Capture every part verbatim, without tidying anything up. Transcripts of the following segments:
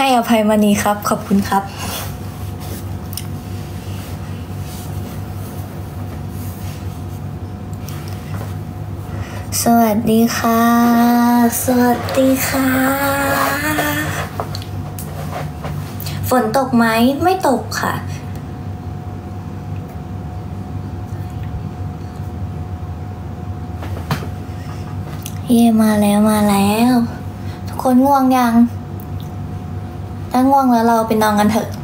ให้อภัยมณีครับขอบคุณครับสวัสดีค่ะสวัสดีค่ะฝนตกไหมไม่ตกค่ะเย่มาแล้วมาแล้วทุกคนง่วงยังถ้าง่วงแล้วเราไปนอนกันเถอะ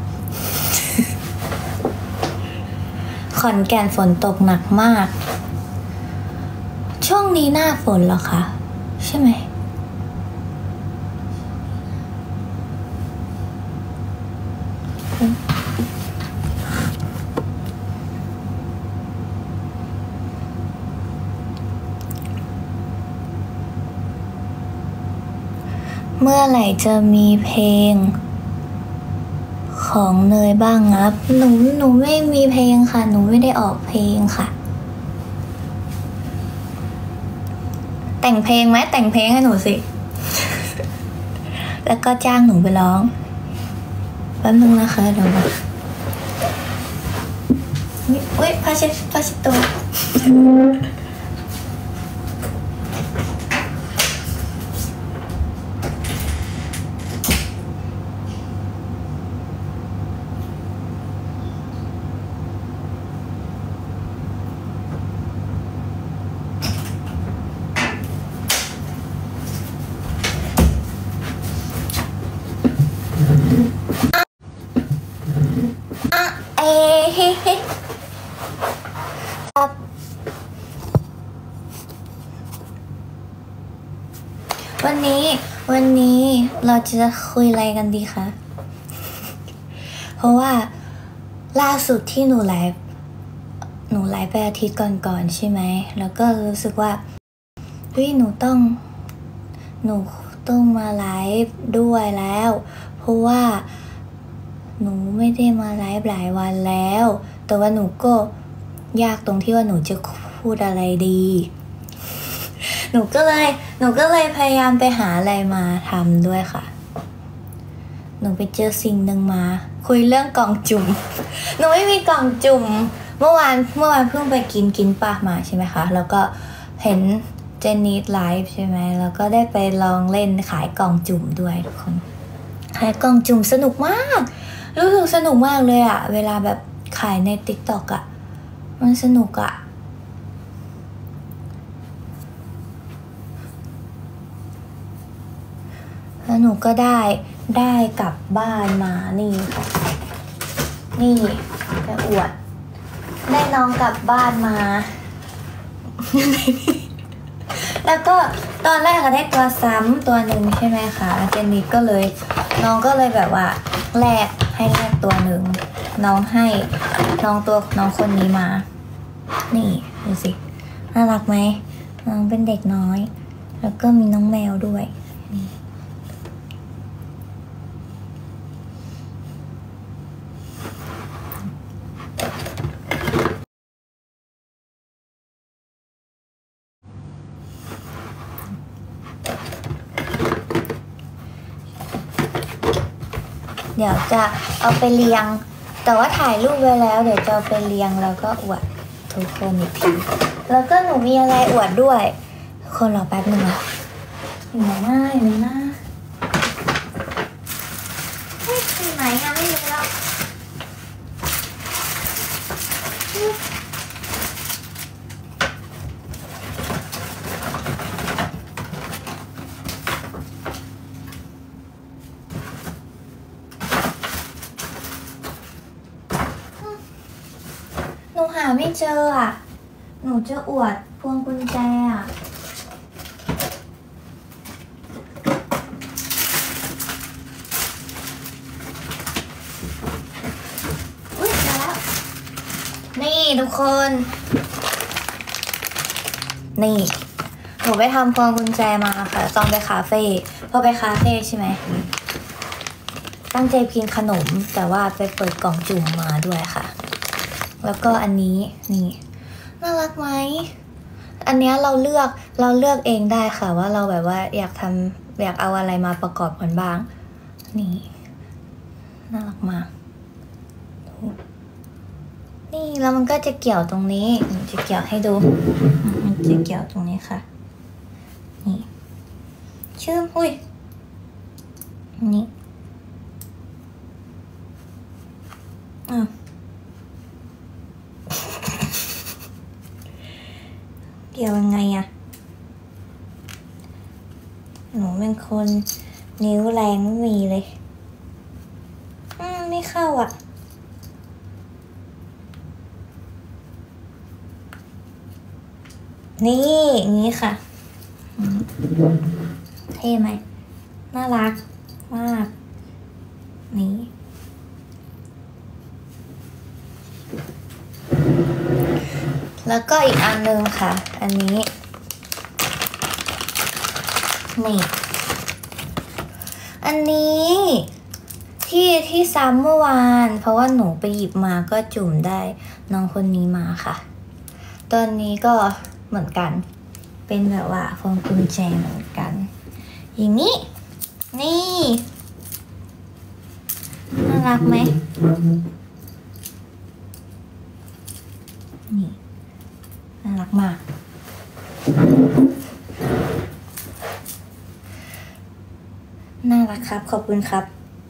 ขอนแก่นฝนตกหนักมากช่วงนี้หน้าฝนเหรอคะใช่ไหมเมื่อไหร่จะมีเพลงของเนยบ้างครับหนูหนูไม่มีเพลงค่ะหนูไม่ได้ออกเพลงค่ะแต่งเพลงไหมแต่งเพลงให้หนูสิแล้วก็จ้างหนูไปร้องแป๊บนึงนะคะเดี๋ยวมาเฮ้ยผ้าเช็ดผ้าเช็ดตัววันนี้วันนี้เราจะคุยอะไรกันดีคะเพราะว่าล่าสุดที่หนูไลฟ์หนูไลฟ์ไปอาทิตย์ก่อนๆใช่ไหมแล้วก็รู้สึกว่าเฮ้ยหนูต้องหนูต้องมาไลฟ์ด้วยแล้วเพราะว่าหนูไม่ได้มาไลฟ์หลายวันแล้วแต่ว่าหนูก็ยากตรงที่ว่าหนูจะพูดอะไรดีหนูก็เลยหนูก็เลยพยายามไปหาอะไรมาทำด้วยค่ะหนูไปเจอสิ่งหนึ่งมาคุยเรื่องกล่องจุ่มหนูไม่มีกล่องจุ่มเมื่อวานเมื่อวานเพิ่งไปกินกินปลามาใช่ไหมคะแล้วก็เห็นเจนนี่ไลฟ์ใช่ไหมแล้วก็ได้ไปลองเล่นขายกล่องจุ่มด้วยทุกคนขายกล่องจุ่มสนุกมากรู้สึกสนุกมากเลยอะเวลาแบบขายใน ติ๊กต็อก อะมันสนุกอะแล้วหนูก็ได้ได้กลับบ้านมานี่ค่ะนี่จะอวดได้น้องกลับบ้านมา แล้วก็ตอนแรกก็ได้ตัวซ้ำตัวหนึ่งใช่ไหมคะเจนนี่ก็เลยน้องก็เลยแบบว่าแลกให้แลกตัวหนึ่งน้องให้น้องตัวน้องคนนี้มานี่ดูสิน่ารักไหมน้องเป็นเด็กน้อยแล้วก็มีน้องแมวด้วยนี่เดี๋ยวจะเอาไปเรียงแต่ว่าถ่ายรูปไว้แล้วเดี๋ยวจะเอาไปเรียงแล้วก็อวดทุกคนอีกทีแล้วก็หนูมีอะไรอวดด้วยคนรอแป๊บนึงนะอยู่ไหนหน้าอยู่ไหนหน้าเฮ้ยอยู่ไหนอะไม่รู้แล้วหนูหาไม่เจออ่ะหนูจะอวดพวงกุญแจอ่ะอุ๊ยมาแล้วนี่ทุกคนนี่หนูไปทำพวงกุญแจมาค่ะตอนไปคาเฟ่พอไปคาเฟ่ใช่ไหมตั้งใจกินขนมแต่ว่าไปเปิดกล่องจุ่มมาด้วยค่ะแล้วก็อันนี้นี่น่ารักไหมอันนี้เราเลือกเราเลือกเองได้ค่ะว่าเราแบบว่าอยากทำอยากเอาอะไรมาประกอบกันบ้างนี่น่ารักมากนี่แล้วมันก็จะเกี่ยวตรงนี้จะเกี่ยวให้ดูมันจะเกี่ยวตรงนี้ค่ะนี่ชื่ออุ้ยนี่อ้าวเกี่ยวยังไงอะหนูเป็นคนนิ้วแรงไม่มีเลยอืมไม่เข้าอ่ะนี่อย่างนี้ค่ะเท่ไหมน่ารักมากนี่แล้วก็อีกอันนึงค่ะอันนี้นี่อันนี้ที่ที่ซ้ำเมื่อวานเพราะว่าหนูไปหยิบมาก็จุ่มได้น้องคนนี้มาค่ะตอนนี้ก็เหมือนกันเป็นแบบว่าพวงกุญแจเหมือนกันอย่างนี้นี่น่ารักไหมนี่น่ารักมากน่ารักครับขอบคุณครับ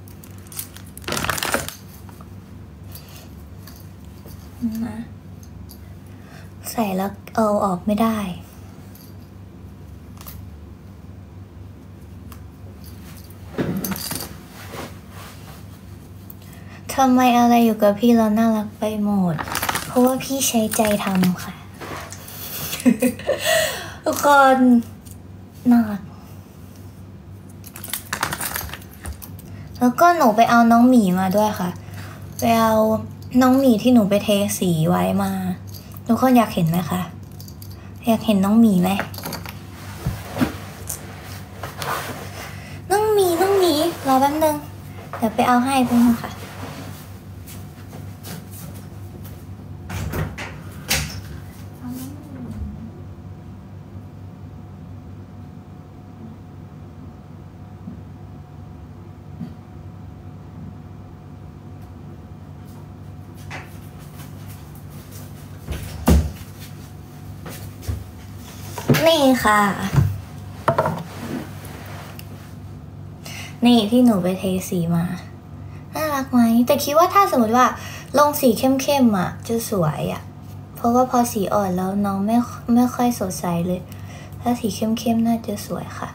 นะใส่แล้วเอาออกไม่ได้ทำไมอะไรอยู่กับพี่เราน่ารักไปหมดเพราะว่าพี่ใช้ใจทำค่ะทุกคนน่ารักแล้วก็หนูไปเอาน้องหมีมาด้วยค่ะไปเอาน้องหมีที่หนูไปเทสีไว้มาทุกคนอยากเห็นไหมคะอยากเห็นน้องหมีไหมน้องหมีน้องหมีรอแป๊บนึงเดี๋ยวไปเอาให้เพื่อนค่ะนี่ค่ะนี่ที่หนูไปเทสีมาน่ารักไหมแต่คิดว่าถ้าสมมติว่าลงสีเข้มๆอ่ะจะสวยอ่ะเพราะว่าพอสีอ่อนแล้วน้องไม่ไม่ค่อยสดใสเลยถ้าสีเข้มๆน่าจะสวยค่ะ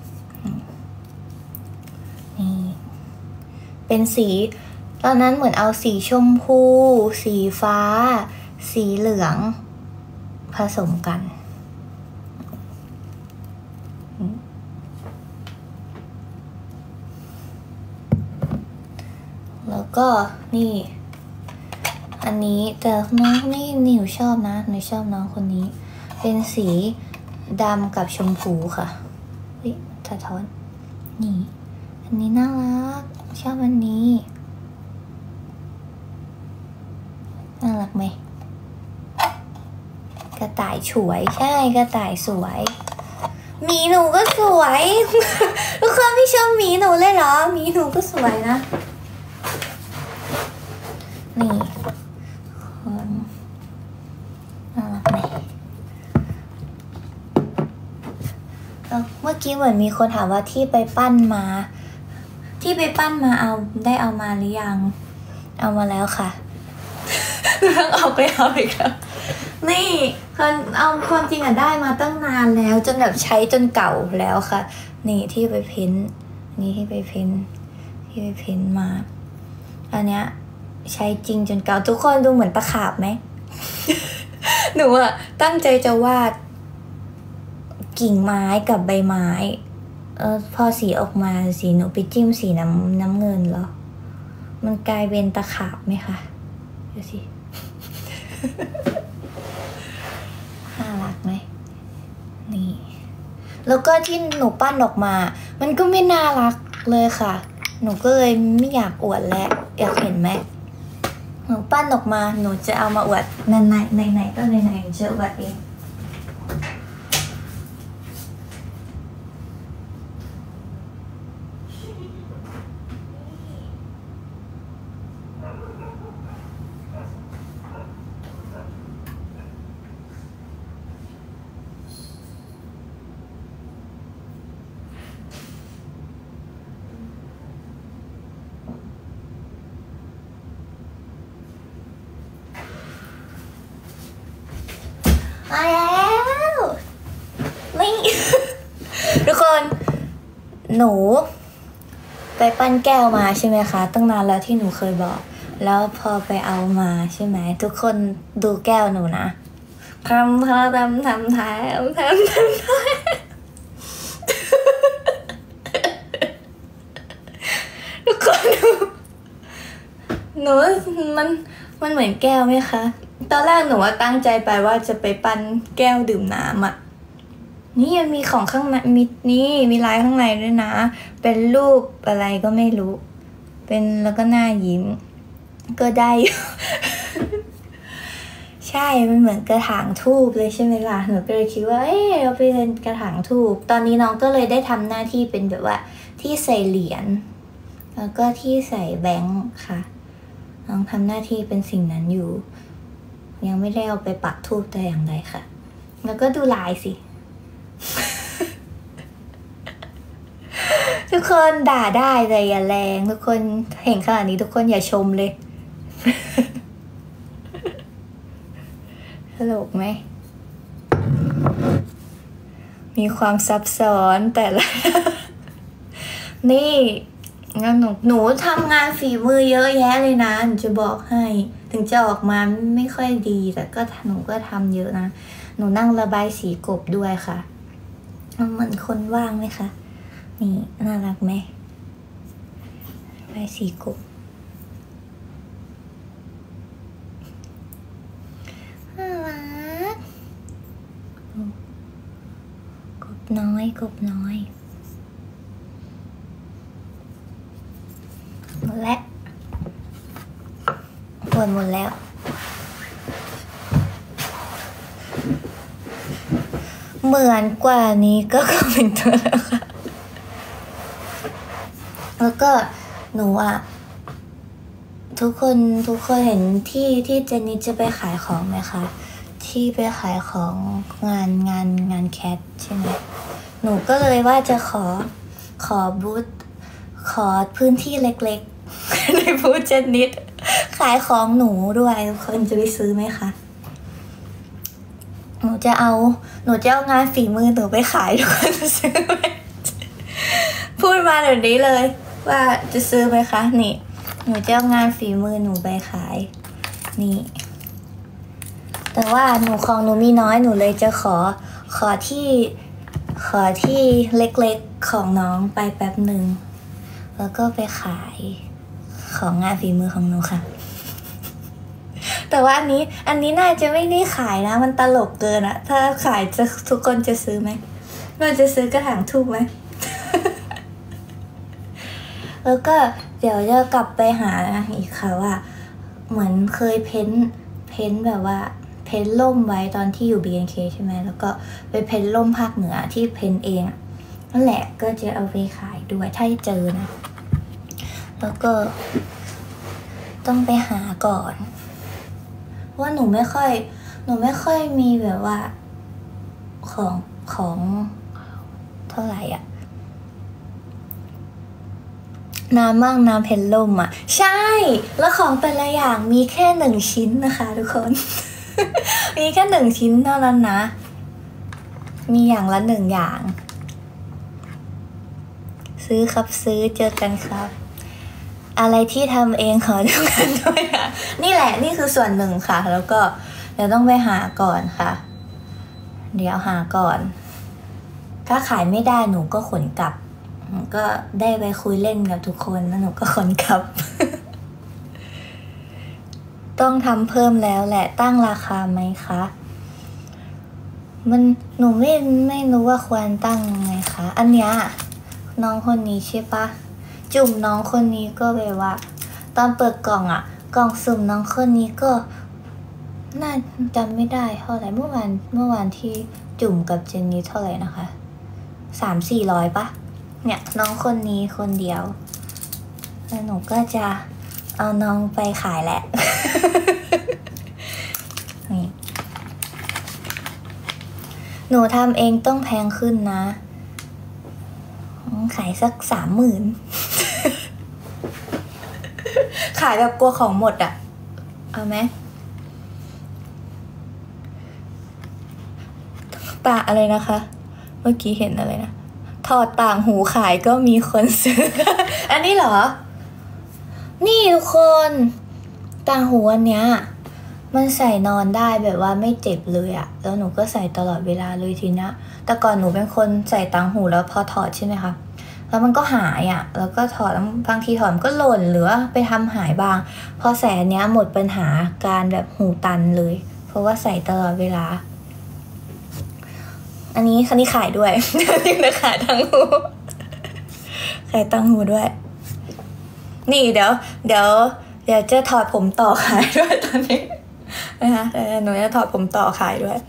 นี่เป็นสีตอนนั้นเหมือนเอาสีชมพูสีฟ้าสีเหลืองผสมกันแล้วก็นี่อันนี้แต่น้องนี่หนูชอบนะหนูชอบน้องคนนี้เป็นสีดำกับชมพูค่ะเฮ้ยสะท้อนนี่อันนี้น่ารักชอบอันนี้น่ารักไหมกระต่ายฉวยใช่กระต่ายสวยหมีหนูก็สวยทุกคนไม่ชอบหมีหนูเลยเหรอหมีหนูก็สวยนะนี่คนน่ารักไหมเมื่อกี้เหมือนมีคนถามว่าที่ไปปั้นมาที่ไปปั้นมาเอาได้เอามาหรือยังเอามาแล้วค่ะต้องเอาไปเอาอีกแล้วนี่คนเอาความจริงอะได้มาตั้งนานแล้วจนแบบใช้จนเก่าแล้วค่ะนี่ที่ไปเพ้นนี่ที่ไปเพ้นที่ไปเพ้นมาอันเนี้ยใช้จริงจนเก่าทุกคนดูเหมือนตะขาบไหม หนูอะตั้งใจจะวาดกิ่งไม้กับใบไม้เออพอสีออกมาสีหนูไปจิ้มสีน้ำน้ำเงินแล้วมันกลายเป็นตะขาบไหมคะดูสิ น่ารักไหมนี่แล้วก็ที่หนูปั้นออกมามันก็ไม่น่ารักเลยค่ะหนูก็เลยไม่อยากอวดแล้วอยากเห็นไหมหนูปั้นออกมาหนูจะเอามาอวดในไหนในไหนก็ในไหนจะอวดเองหนูไปปั้นแก้วมาใช่ไหมคะตั้งนานแล้วที่หนูเคยบอกแล้วพอไปเอามาใช่ไหมทุกคนดูแก้วหนูนะทำทำทำทำทำทำทำทำทุกคนดูหนูมันมันเหมือนแก้วไหมคะตอนแรกหนูว่าตั้งใจไปว่าจะไปปั้นแก้วดื่มน้ำอ่ะนี่ยังมีของข้างในมีนี่มีลายข้างในด้วยนะเป็นรูปอะไรก็ไม่รู้เป็นแล้วก็หน้ายิ้มก็ได้ ใช่มันเหมือนกระถางทูบเลยใช่ไหมล่ะหนูก็เลยคิดว่าเออเราไปเล่นกระถางทูบตอนนี้น้องก็เลยได้ทำหน้าที่เป็นแบบว่าที่ใส่เหรียญแล้วก็ที่ใส่แบงค์ค่ะน้องทำหน้าที่เป็นสิ่งนั้นอยู่ยังไม่ได้เอาไปปักทูบแต่อย่างใดค่ะแล้วก็ดูลายสิ ทุกคนด่าได้แต่อย่าแรงทุกคนเห็นขนาดนี้ทุกคนอย่าชมเลย ตลกไหมมีความซับซ้อนแต่ละ นี่งั้นหนูหนูทำงานฝีมือเยอะแยะเลยนะหนูจะบอกให้ถึงจะออกมาไม่ค่อยดีแต่ก็หนูก็ทำเยอะนะหนูนั่งระบายสีกบด้วยค่ะเหมือนคนว่างไหมคะนี่น่ารักไหมระบายสีกบน่ารักกบน้อยกบน้อยหมดแล้วหมดหมดแล้วเหมือนกว่านี้ก็คอมเมนต์แล้วค่ะแล้วก็หนูอ่ะทุกคนทุกคนเห็นที่ที่เจนนี่จะไปขายของไหมคะที่ไปขายของงานงานงานแคทใช่ไหมหนูก็เลยว่าจะขอขอบูธขอพื้นที่เล็กๆในบูธเจนนิดขายของหนูด้วยทุกคนจะไปซื้อไหมคะหนูจะเอาหนูจะเอางานฝีมือหนูไปขายทุกคนจะซื้อไหมพูดมาเดี๋ยวนี้เลยว่าจะซื้อไหมคะนี่หนูจะเอางานฝีมือหนูไปขายนี่แต่ว่าหนูของหนูมีน้อยหนูเลยจะขอขอที่ขอที่เล็กๆของน้องไปแป๊บหนึ่งแล้วก็ไปขายของงานฝีมือของหนูค่ะแต่ว่าอันนี้อันนี้น่าจะไม่ได้ขายนะมันตลกเกินอะถ้าขายจะทุกคนจะซื้อไหมเราจะซื้อกระถางทูบไหม แล้วก็เดี๋ยวจะกลับไปหาอีกค่ะว่าเหมือนเคยเพ้นเพ้นแบบว่าเพ้นล่มไว้ตอนที่อยู่ บี เอ็น เค ใช่ไหมแล้วก็ไปเพ้นล่มภาคเหนือที่เพ้นเองนั่นแหละก็จะเอาไปขายด้วยถ้าเจอนะแล้วก็ต้องไปหาก่อนว่าหนูไม่ค่อยหนูไม่ค่อยมีแบบว่าของของเท่าไหร่อ่ะน้ำมั่งน้ำเพนลมอ่ะใช่แล้วของแต่ละอย่างมีแค่หนึ่งชิ้นนะคะทุกคน มีแค่หนึ่งชิ้นเท่านั้นนะมีอย่างละหนึ่งอย่างซื้อครับซื้อเจอกันครับอะไรที่ทำเองขอทุกคนด้วยค่ะนี่แหละนี่คือส่วนหนึ่งค่ะแล้วก็เดี๋ยวต้องไปหาก่อนค่ะเดี๋ยวหาก่อนถ้าขายไม่ได้หนูก็ขนกลับก็ได้ไปคุยเล่นกับทุกคนแล้วหนูก็ขนกลับ ต้องทำเพิ่มแล้วแหละตั้งราคาไหมคะมันหนูไม่ไม่รู้ว่าควรตั้งยังไงคะอันเนี้ยน้องคนนี้ใช่ปะจุ่มน้องคนนี้ก็แบบว่าตอนเปิดกล่องอ่ะกล่องสุ่มน้องคนนี้ก็น่าจำไม่ได้เท่าไหร่เมื่อวานเมื่อวานที่จุ่มกับเจนนี่เท่าไหร่นะคะสามสี่ร้อยปะเนี่ยน้องคนนี้คนเดียวแล้วหนูก็จะเอาน้องไปขายแหละ นี่หนูทำเองต้องแพงขึ้นนะขายสักสามหมื่น ขายแบบกลัวของหมดอ่ะเอาไหมปะอะไรนะคะเมื่อกี้เห็นอะไรนะถอดต่างหูขายก็มีคนซื้อ อันนี้เหรอนี่ทุกคนต่างหูอันเนี้ยมันใส่นอนได้แบบว่าไม่เจ็บเลยอะแล้วหนูก็ใส่ตลอดเวลาเลยทีนะแต่ก่อนหนูเป็นคนใส่ต่างหูแล้วพอถอดใช่ไหมคะแล้วมันก็หายอะแล้วก็ถอดบางทีถอดมันก็หล่นหรือว่าไปทำหายบางพอใส่อันเนี้ยหมดปัญหาการแบบหูตันเลยเพราะว่าใส่ตลอดเวลาอันนี้คันนี้ขายด้วย ยังจะขายต่างหูขายต่างหูด้วยนี่เดี๋ยวเดี๋ยวเดี๋ยวจะถอดผมต่อขายด้วยตอนนี้นะคะหนูจะถอดผมต่อขายด้วย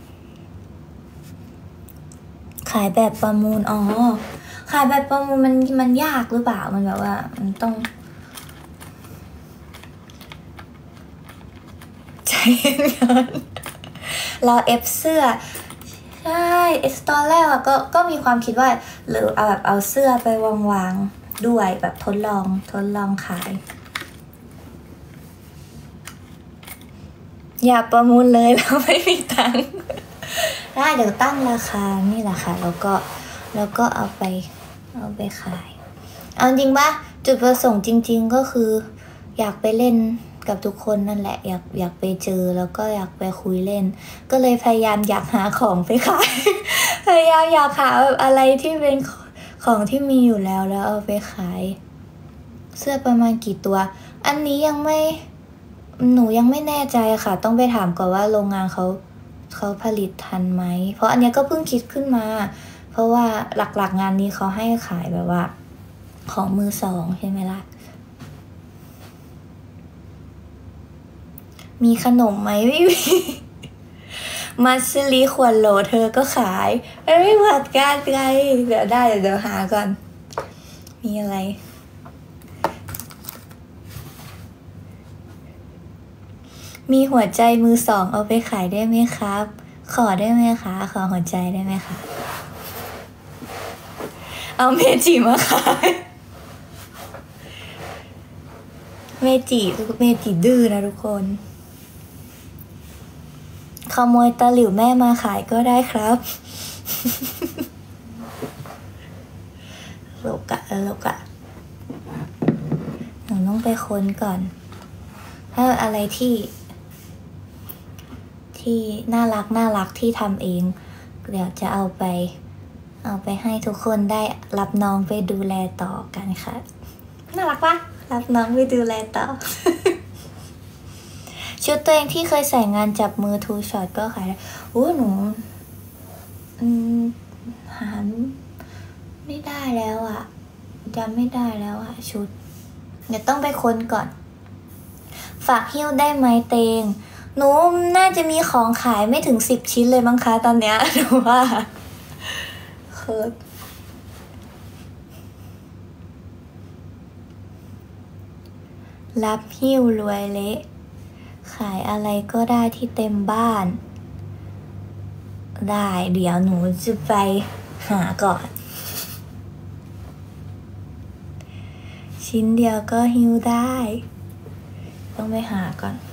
ขายแบบประมูลอ๋อขายแบบประมูลมันมันยากหรือเปล่ามันแบบว่ามันต้องใช้เงินเราเอฟเสื้อใช่ตอนแรกอะก็ก็มีความคิดว่าหรือเอาแบบเอาเสื้อไปวางๆด้วยแบบทดลองทดลองขายอย่าประมูลเลยเราไม่มีตังค์ได้เดี๋ยวตั้งราคานี่แหละค่ะแล้วก็แล้วก็เอาไปเอาไปขายเอาจริงปะจุดประสงค์จริงๆก็คืออยากไปเล่นกับทุกคนนั่นแหละอยากอยากไปเจอแล้วก็อยากไปคุยเล่นก็เลยพยายามอยากหาของไปขาย พยายามอยากหาแบบอะไรที่เป็นของที่มีอยู่แล้วแล้วเอาไปขายเสื้อประมาณกี่ตัวอันนี้ยังไม่หนูยังไม่แน่ใจค่ะต้องไปถามก่อนว่าโรงงานเขาเขาผลิตทันไหมเพราะอันนี้ก็เพิ่งคิดขึ้นมาเพราะว่าหลักๆงานนี้เขาให้ขายแบบว่าของมือสองใช่ไหมล่ะมีขนมไหมไม่มี มัสลีขวดโหลเธอก็ขายไม่เหมือนกันไงเดี๋ยวได้เดี๋ยวหาก่อนมีอะไรมีหัวใจมือสองเอาไปขายได้ไหมครับขอได้ไหมคะขอหัวใจได้ไหมคะเอาเมจิมาขายเมจิเมจิดื้อนะทุกคนขโมยตะหลิวแม่มาขายก็ได้ครับโลกะโลกะหนูต้องไปค้นก่อนถ้าอะไรที่ที่น่ารักน่ารักที่ทำเองเดี๋ยวจะเอาไปเอาไปให้ทุกคนได้รับน้องไปดูแลต่อกันค่ะน่ารักปะรับน้องไปดูแลต่อ ชุดตัวเองที่เคยใส่งานจับมือทูช็อตก็ขายได้โอ้หนูอืมหาไม่ได้แล้วอะจำไม่ได้แล้วอะชุดเดี๋ยวต้องไปค้นก่อนฝากหิ้วได้ไหมเตงหนูน่าจะมีของขายไม่ถึงสิบชิ้นเลยมั้งคะตอนเนี้ยหนูว่าเคิร์ดรับหิ้วรวยเละขายอะไรก็ได้ที่เต็มบ้านได้เดี๋ยวหนูจะไปหาก่อนชิ้นเดียวก็หิ้วได้ต้องไปหาก่อน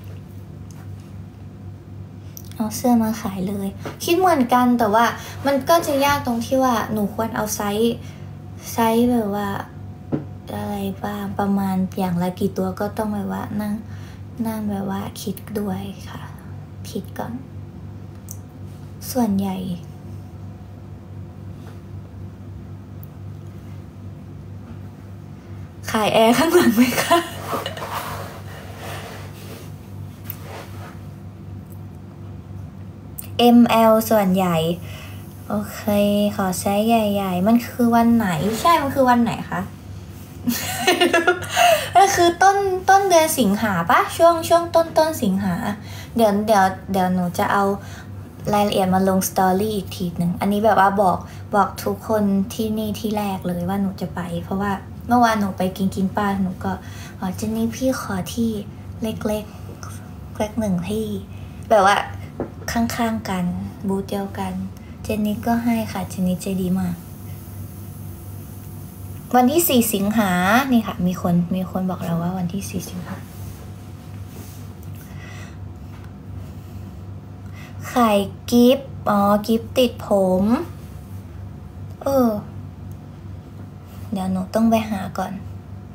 เอาเสื้อมาขายเลยคิดเหมือนกันแต่ว่ามันก็จะยากตรงที่ว่าหนูควรเอาไซส์ไซส์แบบว่าอะไรบ้างประมาณอย่างละกี่ตัวก็ต้องแบบว่านั่งนั่นแบบว่าคิดด้วยค่ะคิดก่อนส่วนใหญ่ขายแอร์ข้างหลังไหมคะเอ็ม แอล ส่วนใหญ่โอเคขอไซส์ใหญ่ๆมันคือวันไหนใช่มันคือวันไหนคะ ก็คือต้นต้นเดือนสิงหาปะช่วงช่วงต้นต้นสิงหาเดี๋ยวเดี๋ยวเดี๋ยวหนูจะเอารายละเอียดมาลงสตอรี่อีกทีหนึ่งอันนี้แบบว่าบอกบอกทุกคนที่นี่ที่แรกเลยว่าหนูจะไปเพราะว่าเมื่อวานหนูไปกินกินป้าหนูก็อ๋อเจนนี่พี่ขอที่เล็กๆเล็กหนึ่งที่แบบว่าข้างๆกันบูธเดียวกันเจนนี่ก็ให้ค่ะเจนนี่ใจดีมากวันที่สี่สิงหานี่ค่ะมีคนมีคนบอกเราว่าวันที่สี่สิงหาขายกิฟต์อ๋อกิฟต์ติดผมเออเดี๋ยวหนูต้องไปหาก่อน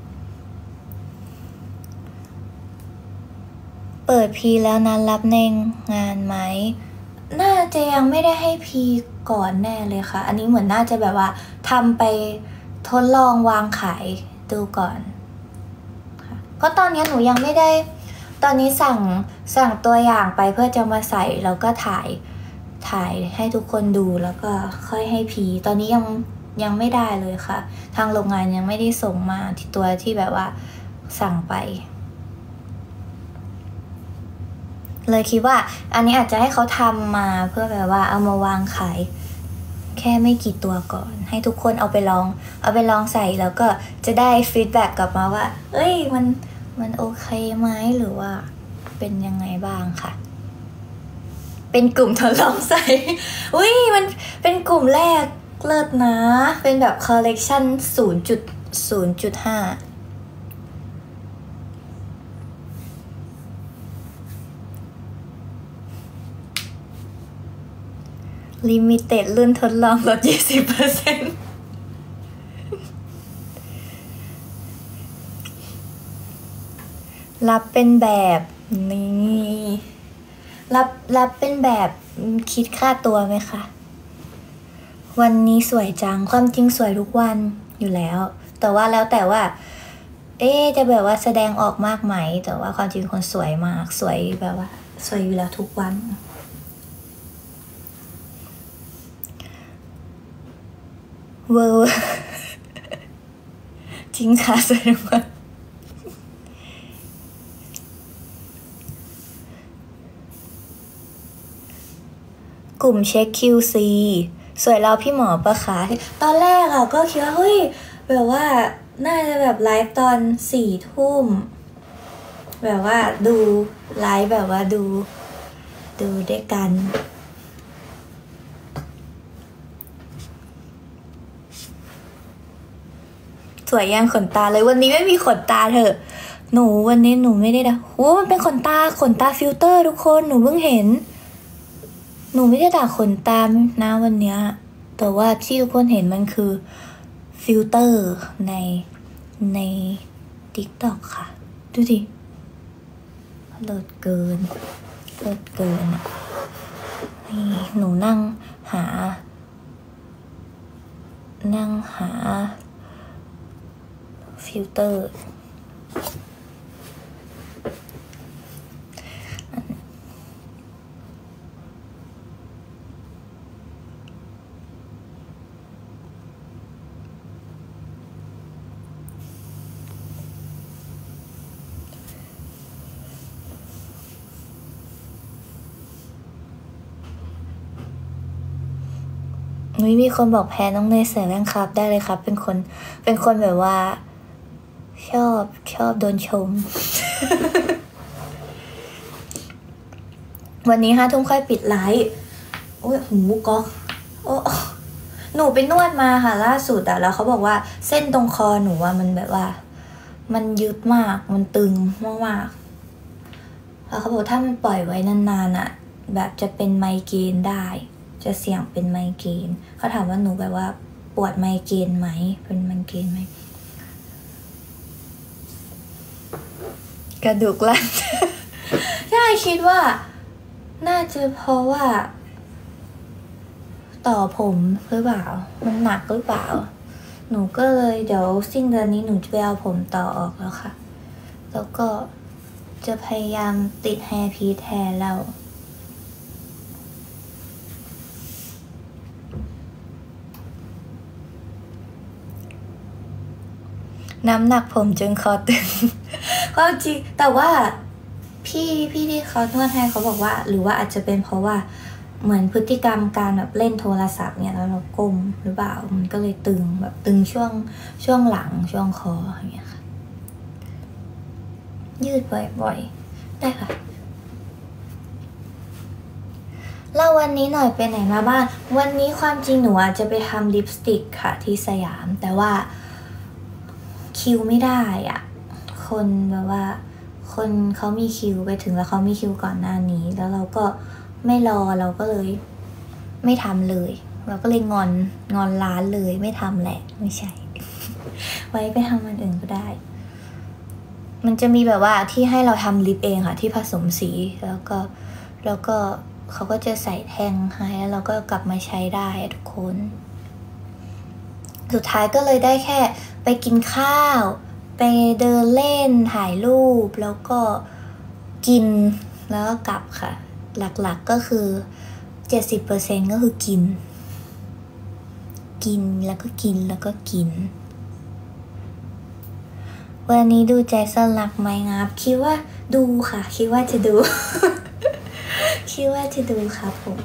เปิดพีแล้วนะรับในงานไหมน่าจะยังไม่ได้ให้พีก่อนแน่เลยค่ะอันนี้เหมือนน่าจะแบบว่าทำไปทดลองวางขายดูก่อนค่ะเพราะตอนนี้หนูยังไม่ได้ตอนนี้สั่งสั่งตัวอย่างไปเพื่อจะมาใส่แล้วก็ถ่ายถ่ายให้ทุกคนดูแล้วก็ค่อยให้พีตอนนี้ยังยังไม่ได้เลยค่ะทางโรงงานยังไม่ได้ส่งมาที่ตัวที่แบบว่าสั่งไปเลยคิดว่าอันนี้อาจจะให้เขาทำมาเพื่อแบบว่าเอามาวางขายแค่ไม่กี่ตัวก่อนให้ทุกคนเอาไปลองเอาไปลองใส่แล้วก็จะได้ฟีดแบ็กกลับมาว่าเอ้ยมันมันโอเคไหมหรือว่าเป็นยังไงบ้างค่ะเป็นกลุ่มทดลองใส่อุ้ยมันเป็นกลุ่มแรกเลิศนะเป็นแบบคอลเลกชัน ศูนย์จุดศูนย์จุดห้าลิมิเต็ดรุ่นทดลองลด ยี่สิบเปอร์เซ็นต์ รับเป็นแบบนี้รับรับเป็นแบบคิดค่าตัวไหมคะวันนี้สวยจังความจริงสวยทุกวันอยู่แล้วแต่ว่าแล้วแต่ว่าเอ๊จะแบบว่าแสดงออกมากไหมแต่ว่าความจริงคนสวยมากสวยแบบว่าสวยอยู่แล้วทุกวันเวอร์จริงค่ะสวยทุกวันกลุ่มเช็ค คิว ซี สวยแล้วพี่หมอปะคะตอนแรกอะก็คิดว่าเฮ้ยแบบว่าน่าจะแบบไลฟ์ตอนสี่ทุ่มแบบว่าดูไลฟ์แบบว่าดูดูด้วยกันสวยยังขนตาเลยวันนี้ไม่มีขนตาเถอะหนูวันนี้หนูไม่ได้ด่าโอ้มันเป็นขนตาขนตาฟิลเตอร์ทุกคนหนูเพิ่งเห็นหนูไม่ได้ด่าขนตานะวันเนี้ยแต่ว่าที่ทุกคนเห็นมันคือฟิลเตอร์ในใน TikTok ค่ะดูดิเลิศเกินเลิศเกินนี่หนูนั่งหานั่งหาฟิลเตอร์นุ้ยมีคนบอกแพ้น้องเนยใส่แว่นครับได้เลยครับเป็นคนเป็นคนแบบว่าชอบชอบโดนชม วันนี้ห้าทุ่มค่อยปิดไลฟ์โอ้ยหูก็โอ้หนูไปนวดมาค่ะล่าสุดอะแล้วเขาบอกว่าเส้นตรงคอหนูว่ามันแบบว่ามันยึดมากมันตึงมากๆแล้วเขาบอกถ้ามันปล่อยไว้นานๆอะแบบจะเป็นไมเกรนได้จะเสี่ยงเป็นไมเกรนเขาถามว่าหนูแบบว่าปวดไมเกรนไหมเป็นไมเกรนไหมกระดูกลั่น ย่าคิดว่าน่าจะเพราะว่าต่อผมหรือเปล่ามันหนักหรือเปล่าหนูก็เลยเดี๋ยวสิ้นเดือนนี้หนูจะไปเอาผมต่อออกแล้วค่ะแล้วก็จะพยายามติดแฮร์พีทแทนแล้วน้ำหนักผมจนคอตึง ก็จริงแต่ว่าพี่พี่ที่เขานวดให้เขาบอกว่าหรือว่าอาจจะเป็นเพราะว่าเหมือนพฤติกรรมการแบบเล่นโทรศัพท์เนี่ยแล้วเราก้มหรือเปล่ามันก็เลยตึงแบบตึงช่วงช่วงหลังช่วงคออย่างเงี้ยค่ะยืดบ่อยๆได้ค่ะเล่าวันนี้หน่อยไปไหนมาบ้างวันนี้ความจริงหนูอาจจะไปทำลิปสติกค่ะที่สยามแต่ว่าคิวไม่ได้อ่ะคนแบบว่าคนเขามีคิวไปถึงแล้วเขามีคิวก่อนหน้านี้แล้วเราก็ไม่รอเราก็เลยไม่ทำเลยเราก็เลยงอนงอนร้านเลยไม่ทำแหละไม่ใช่ไว้ไปทำมันอื่นก็ได้มันจะมีแบบว่าที่ให้เราทำลิปเองค่ะที่ผสมสีแล้วก็แล้วก็เขาก็จะใส่แท่งให้แล้วเราก็กลับมาใช้ได้ทุกคนสุดท้ายก็เลยได้แค่ไปกินข้าวไปเดินเล่นถ่ายรูปแล้วก็กินแล้วก็กลับค่ะหลักๆก็คือ เจ็ดสิบเปอร์เซ็นต์ ก็คือกินกินแล้วก็กินแล้วก็กินวันนี้ดูใจสลักไหมงับคิดว่าดูค่ะคิดว่าจะดู คิดว่าจะดูครับผม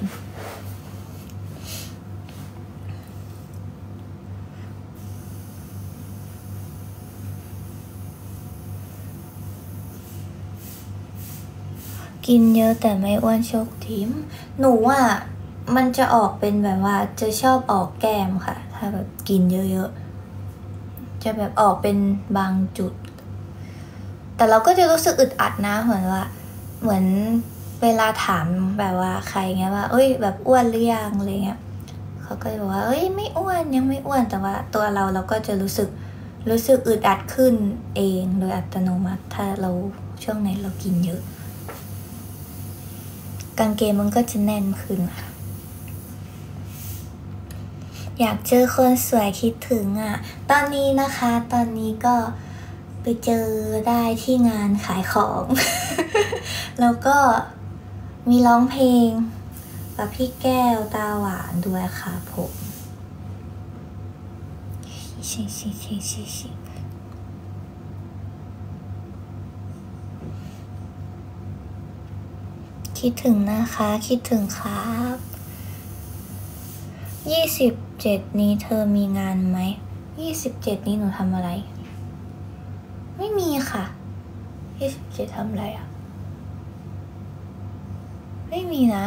กินเยอะแต่ไม่อ้วนโชคทิมหนูอ่ะมันจะออกเป็นแบบว่าจะชอบออกแก้มค่ะถ้าแบบกินเยอะๆจะแบบออกเป็นบางจุดแต่เราก็จะรู้สึกอึดอัดนะเหมือนว่าเหมือนเวลาถามแบบว่าใครเงี้ยว่าเอ้ยแบบอ้วนหรือยังอะไรเงี้ยเขาก็จะบอกว่าเอ้ยไม่อ้วนยังไม่อ้วนแต่ว่าตัวเราเราก็จะรู้สึกรู้สึกอึดอัดขึ้นเองโดยอัตโนมัติถ้าเราช่วงไหนเรากินเยอะกางเกงมันก็จะแน่นขึ้นค่ะอยากเจอคนสวยคิดถึงอ่ะตอนนี้นะคะตอนนี้ก็ไปเจอได้ที่งานขายของ แล้วก็มีร้องเพลงกับพี่แก้วตาหวานด้วยค่ะผมชิชิชิชิชิคิดถึงนะคะคิดถึงครับยี่สิบเจ็ดนี้เธอมีงานไหมยี่สิบเจ็ดนี้หนูทำอะไรไม่มีค่ะยี่สิบเจ็ดทำอะไรอ่ะไม่มีนะ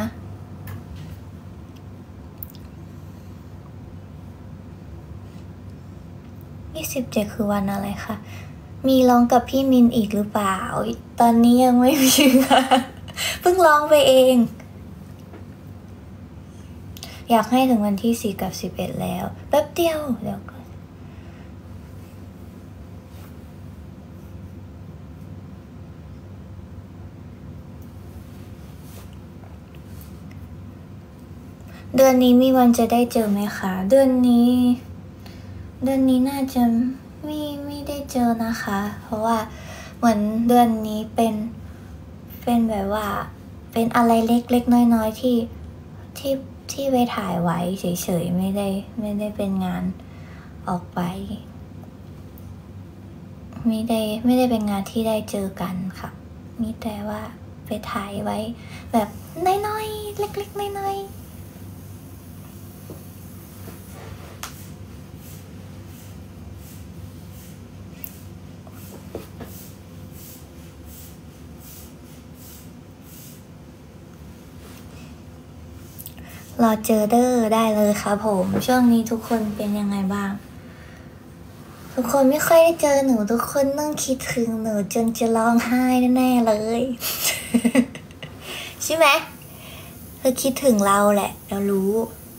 ยี่สิบเจ็ดคือวันอะไรคะมีร้องกับพี่มินอีกหรือเปล่าตอนนี้ยังไม่มีค่ะเพิ่งร้องไปเองอยากให้ถึงวันที่สี่กับสิบเอ็ดแล้วแป๊บเดียวเดี๋ยวก่อนเดือนนี้มีวันจะได้เจอไหมคะเดือนนี้เดือนนี้น่าจะไม่ไม่ได้เจอนะคะเพราะว่าเหมือนเดือนนี้เป็นเป็นแบบว่าเป็นอะไรเล็กๆน้อยๆที่ที่ที่ไปถ่ายไว้เฉยๆไม่ได้ไม่ได้เป็นงานออกไปไม่ได้ไม่ได้เป็นงานที่ได้เจอกันค่ะมีแต่ว่าไปถ่ายไว้แบบน้อยๆเล็กๆน้อยๆรอเจอเดอร์ได้เลยค่ะผมช่วงนี้ทุกคนเป็นยังไงบ้างทุกคนไม่ค่อยได้เจอหนูทุกคนต้องคิดถึงหนูจนจะร้องไห้แน่ๆเลย ใช่ไหมเธอคิดถึงเราแหละเรารู้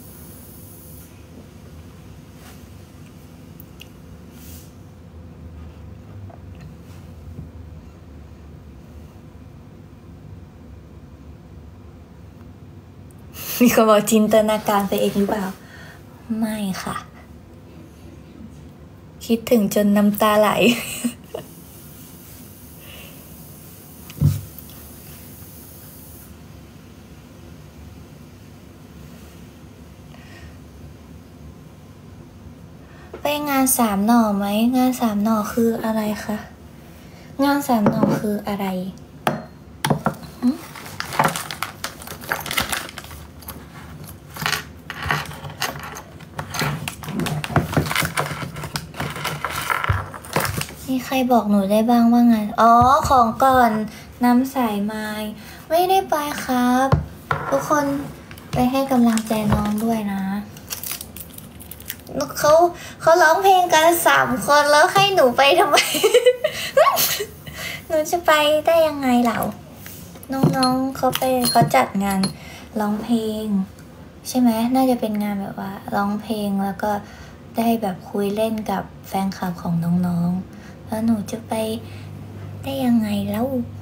มีคนบอกจินตนาการไปเองหรือเปล่าไม่ค่ะคิดถึงจนน้ำตาไหล ไปงานสามหน่อไหมงานสามหน่อคืออะไรคะงานสามหน่อคืออะไรมีใครบอกหนูได้บ้างว่างานอ๋อของก่อนน้ำใสไม้ไม่ได้ไปครับทุกคนไปให้กำลังใจน้องด้วยนะเขาเขาร้องเพลงกันสามคนแล้วให้หนูไปทำไม หนูจะไปได้ยังไงเหล่าน้องๆเขาไปเขาจัดงานร้องเพลงใช่ไหมน่าจะเป็นงานแบบว่าร้องเพลงแล้วก็ได้แบบคุยเล่นกับแฟนคลับของน้องๆแล้วหนูจะไปได้ยังไงแล้ว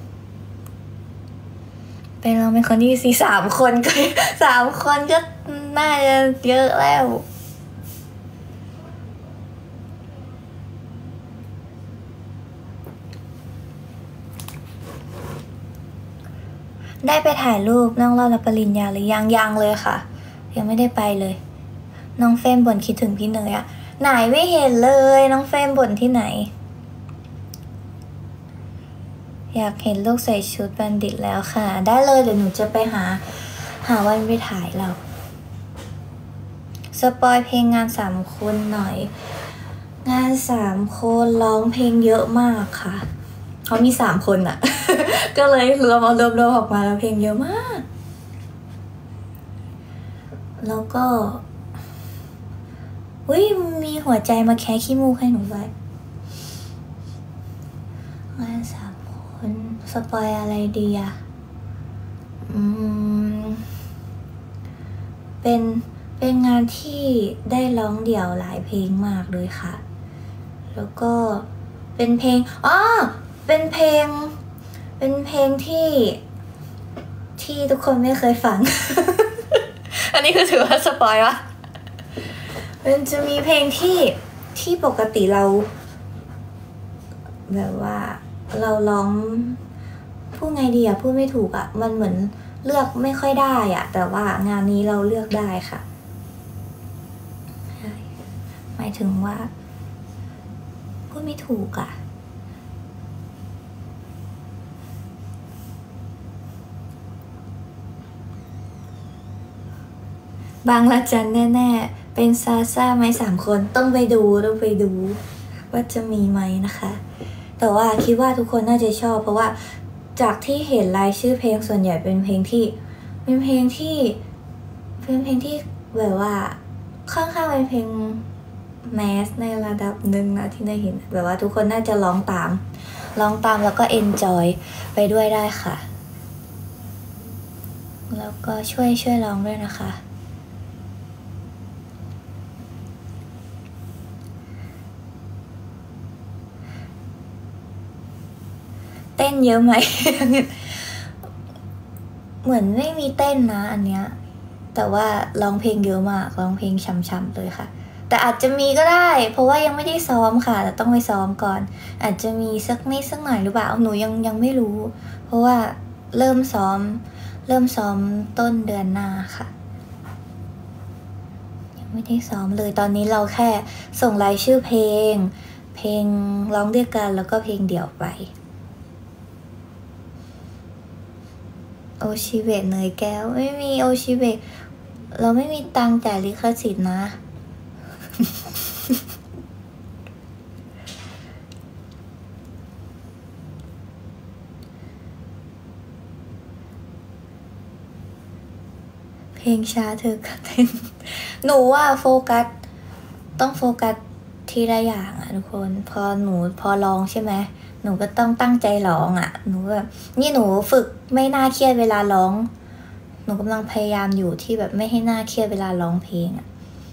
เป็นเราเป็นคนที่สี่สามคนก็สามคนก็น่าจะเยอะแล้วได้ไปถ่ายรูปน้องเล่ารับปริญญาหรือยังยังเลยค่ะยังไม่ได้ไปเลยน้องเฟรมบ่นคิดถึงพี่เนยอะไหนไม่เห็นเลยน้องเฟรมบ่นที่ไหนอยากเห็นลูกใส่ชุดบัณฑิตแล้วค่ะได้เลยเดี๋ยวหนูจะไปหาหาวันไปถ่ายเราสปอยเพลงงานสามคนหน่อยงานสามคนร้องเพลงเยอะมากค่ะเขามีสามคนอะ ก็เลยรวมเอารวมรวมออกมาแล้วเพลงเยอะมากแล้วก็อุ้ยมีหัวใจมาแค่ขี้มูกให้หนูด้วยงานสามคนสปอยอะไรดีอะอืมเป็นเป็นงานที่ได้ร้องเดี่ยวหลายเพลงมากเลยค่ะแล้วก็เป็นเพลงอ๋อเป็นเพลงเป็นเพลงที่ที่ทุกคนไม่เคยฟัง อันนี้คือถือว่าสปอยวะมันจะมีเพลงที่ที่ปกติเราแบบว่าเราร้องพูดไงดีอะพูดไม่ถูกอะมันเหมือนเลือกไม่ค่อยได้อะแต่ว่างานนี้เราเลือกได้ค่ะหมายถึงว่าพูดไม่ถูกอะบางละจันแน่ๆเป็นซาซ่าไหมสามคนต้องไปดูต้องไปดูว่าจะมีไหมนะคะแต่ว่าคิดว่าทุกคนน่าจะชอบเพราะว่าจากที่เห็นรายชื่อเพลงส่วนใหญ่เป็นเพลงที่เป็นเพลงที่เป็นเพลงที่แบบว่าค่อนข้างเป็นเพลงแมสในระดับหนึ่งนะที่ได้เห็นแบบว่าทุกคนน่าจะร้องตามร้องตามแล้วก็เอนจอยไปด้วยได้ค่ะแล้วก็ช่วยช่วยร้องด้วยนะคะเต้นเยอะไหม เหมือนไม่มีเต้นนะอันเนี้ยแต่ว่าร้องเพลงเยอะมากร้องเพลงช้ำๆเลยค่ะแต่อาจจะมีก็ได้เพราะว่ายังไม่ได้ซ้อมค่ะแต่ต้องไปซ้อมก่อนอาจจะมีสักนิดสักหน่อยหรือเปล่าหนูยังยังไม่รู้เพราะว่าเริ่มซ้อมเริ่มซ้อมต้นเดือนหน้าค่ะยังไม่ได้ซ้อมเลยตอนนี้เราแค่ส่งรายชื่อเพลงเพลงร้องด้วยกันแล้วก็เพลงเดี่ยวไปโอชิเวะเนยแก้วไม่มีโอชิเวะเราไม่มีตังค์จ่ายลิขสิทธิ์นะเพลงช้าเธอก็เต้นหนูว่าโฟกัสต้องโฟกัสทีละอย่างอะทุกคนพอหนูพอร้องใช่ไหมหนูก็ต้องตั้งใจร้องอ่ะหนูแบบนี่หนูฝึกไม่น่าเครียดเวลาร้องหนูกำลังพยายามอยู่ที่แบบไม่ให้น่าเครียดเวลาร้องเพลงอ่ะ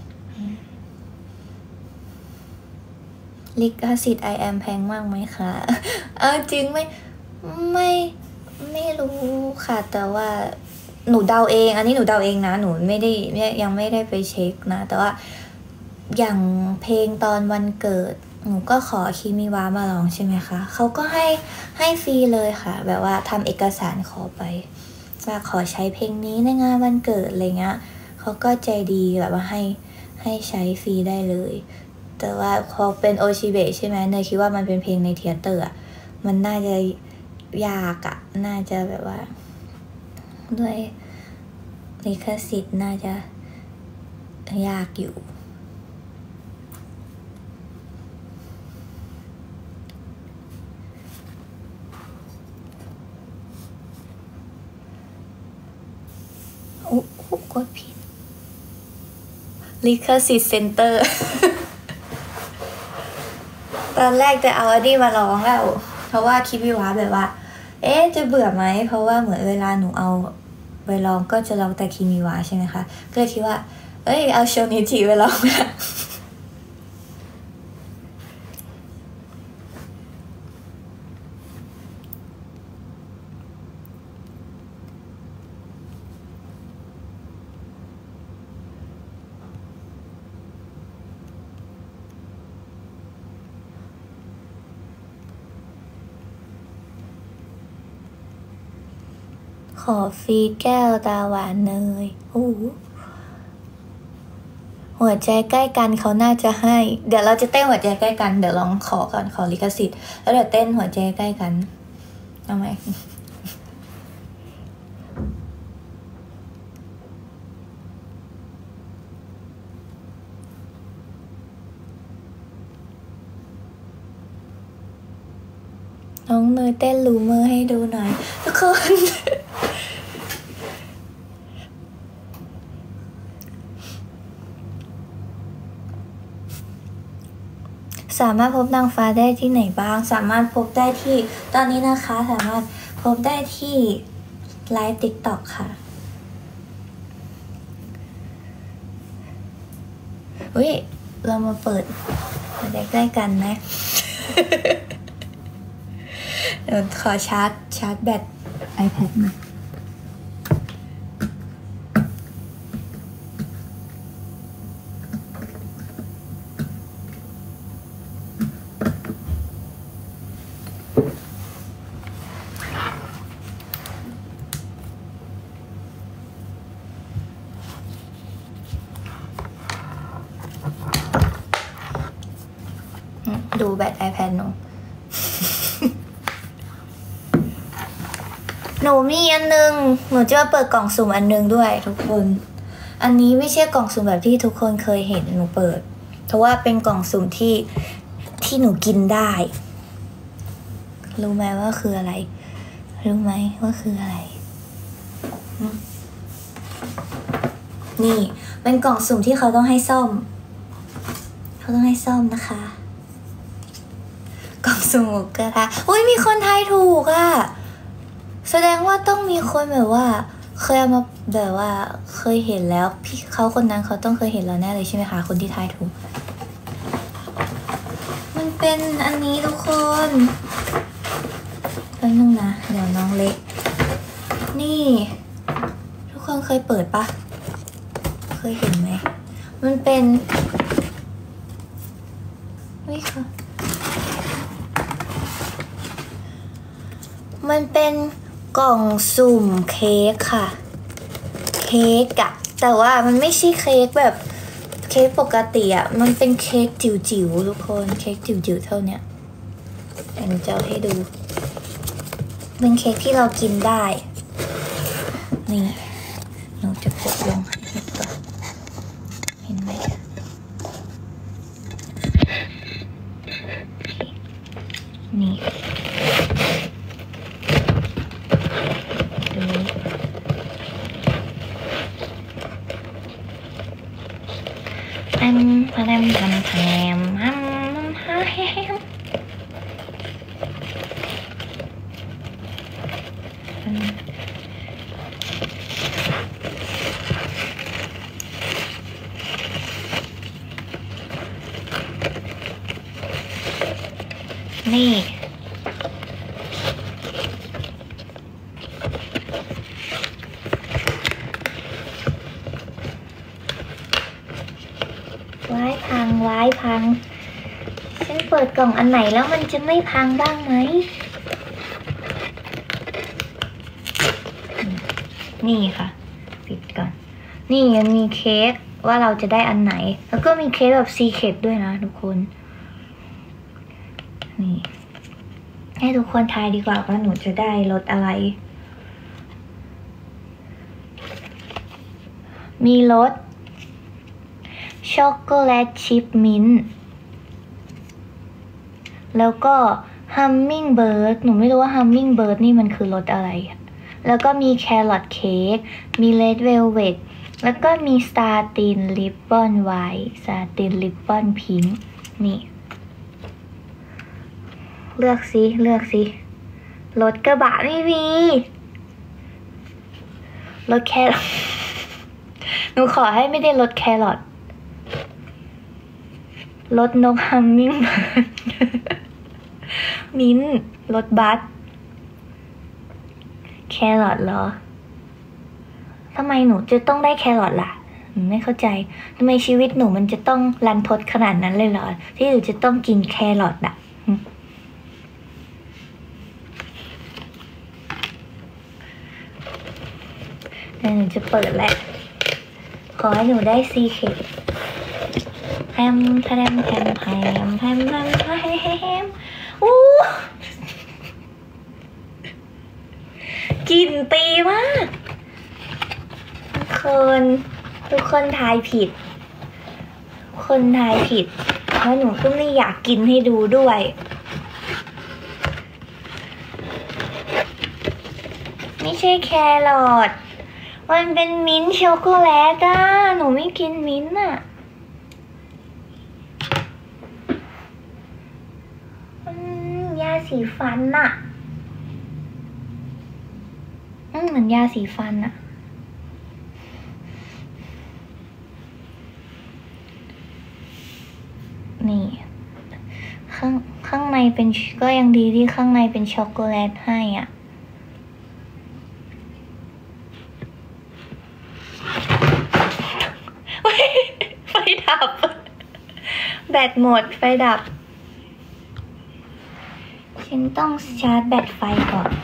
ลิขสิทธิ์ I am แพงมากไหมคะเออจริงไม่ไม่ไม่รู้ค่ะแต่ว่าหนูเดาเองอันนี้หนูเดาเองนะหนูไม่ได้ยังไม่ได้ไปเช็คนะแต่ว่าอย่างเพลงตอนวันเกิดหนูก็ขอคิมิวะมาร้องใช่ไหมคะเขาก็ให้ให้ฟรีเลยค่ะแบบว่าทำเอกสารขอไปว่าขอใช้เพลงนี้ในงานวันเกิดอะไรเงี้ยเขาก็ใจดีแบบว่าให้ให้ใช้ฟรีได้เลยแต่ว่าพอเป็นโอชิเบะใช่ไหมเนยคิดว่ามันเป็นเพลงในเธียเตอร์มันน่าจะยากอะน่าจะแบบว่าด้วยลิขสิทธิ์น่าจะยากอยู่โอ้โหกดผิดลิขสิทธิ์เซ็นเตอร์ ตอนแรกจะเอาอันนี้มาร้องแล้วเพราะว่าคิดวิวาแบบว่าเอ๊ะจะเบื่อไหมเพราะว่าเหมือนเวลาหนูเอาไปร้องก็จะร้องแต่คิมิวะใช่ไหมคะก็เลยคิดว่าเอ้ยเอาโชนิจิไปร้องนะขอฟรีแก้วตาหวานเนยโอ้หัวใจใกล้กันเขาน่าจะให้เดี๋ยวเราจะเต้นหัวใจใกล้กันเดี๋ยวลองขอก่อนขอลิขสิทธิ์แล้วเดี๋ยวเต้นหัวใจใกล้กันเอาไหมน้องเนยเต้นลูเมอร์ให้ดูหน่อยทุกคนสามารถพบนางฟ้าได้ที่ไหนบ้างสามารถพบได้ที่ตอนนี้นะคะสามารถพบได้ที่ไลฟ์ ติ๊กต็อก ค่ะอุ้ยเรามาเปิดใกล้ๆกันนะ เดี๋ยวขอชาร์จชาร์จแบต iPad มาดูแบต iPad หนู หนูมีอันนึงหนูจะมาเปิดกล่องสุ่มอันนึงด้วยทุกคนอันนี้ไม่ใช่กล่องสุ่มแบบที่ทุกคนเคยเห็นหนูเปิดเพราะว่าเป็นกล่องสุ่มที่ที่หนูกินได้รู้ไหมว่าคืออะไรรู้ไหมว่าคืออะไรนี่เป็นกล่องสุ่มที่เขาต้องให้ซ่อมเขาต้องให้ซ่อมนะคะกล่องสุ่มหมูกระทะอุ้ยมีคนทายถูกอ่ะแสดงว่าต้องมีคนแบบว่าเคยเอามาแบบว่าเคยเห็นแล้วพี่เขาคนนั้นเขาต้องเคยเห็นแล้วแน่เลยใช่ไหมคะคนที่ทายถูกมันเป็นอันนี้ทุกคนแป๊บนึงนะเดี๋ยวน้องเล็กนี่ทุกคนเคยเปิดปะเคยเห็นไหมมันเป็นนี่ค่ะมันเป็นกล่องสุ่มเค้กค่ะเค้กอะแต่ว่ามันไม่ใช่เค้กแบบเค้กปกติอะมันเป็นเค้กจิ๋วๆทุกคนเค้กจิ๋วๆเท่าเนี้ยเดี๋ยวหนูจะเอาให้ดูเป็นเค้กที่เรากินได้นี่หนูจะกดลงให้ตัวเห็นไหมนี่แอมแอมแอมแอมแอมแอมนี่ว้ายพังว้ายพังฉันเปิดกล่องอันไหนแล้วมันจะไม่พังบ้างไหมนี่ค่ะปิดก่อนนี่ยังมีเค้กว่าเราจะได้อันไหนแล้วก็มีเค้กแบบซีเคร็ตด้วยนะทุกคนนี่ให้ทุกคนทายดีกว่าว่าหนูจะได้รสอะไรมีรสช็อกโกแลตชิพมิ้นท์แล้วก็ฮัมมิงเบิร์ดหนูไม่รู้ว่าฮัมมิงเบิร์ดนี่มันคือรสอะไรแล้วก็มีแครอทเค้กมีเลดเวลเวทแล้วก็มีสตาร์ตินริบบอนไวท์สตาร์ตินริบบอนพิงค์นี่เลือกสิเลือกสิรถกระบะไม่มีรถแครอทหนูขอให้ไม่ได้รถแครอทรถนกฮัมมิงเบิร์ดมิ้นรถบัสแครอทเหรอทำไมหนูจะต้องได้แครอทล่ะหนูไม่เข้าใจทำไมชีวิตหนูมันจะต้องรันทดขนาดนั้นเลยเหรอที่หนูจะต้องกินแครอทอ่ะดี๋ยวหนูจะเปิดแหละขอให้หนูได้ซีเคทแฮมแฮมแฮมแฮมแฮมแฮมแฮมแฮมอู้กลิ่นตีมากทุกคนทุกคนทายผิดคนทายผิดแล้วหนูก็ไม่อยากกินให้ดูด้วยไม่ใช่แครอทมันเป็นมิ้นท์ช็อกโกแลตอ่ะหนูไม่กินมิ้นท์อ่ะอืมยาสีฟันอ่ะอืมเหมือนยาสีฟันอ่ะนี่ข้างข้างในเป็นก็ยังดีที่ข้างในเป็นช็อกโกแลตให้อ่ะไฟดับแบตหมดไฟดับฉันต้องชาร์จแบตไฟก่อน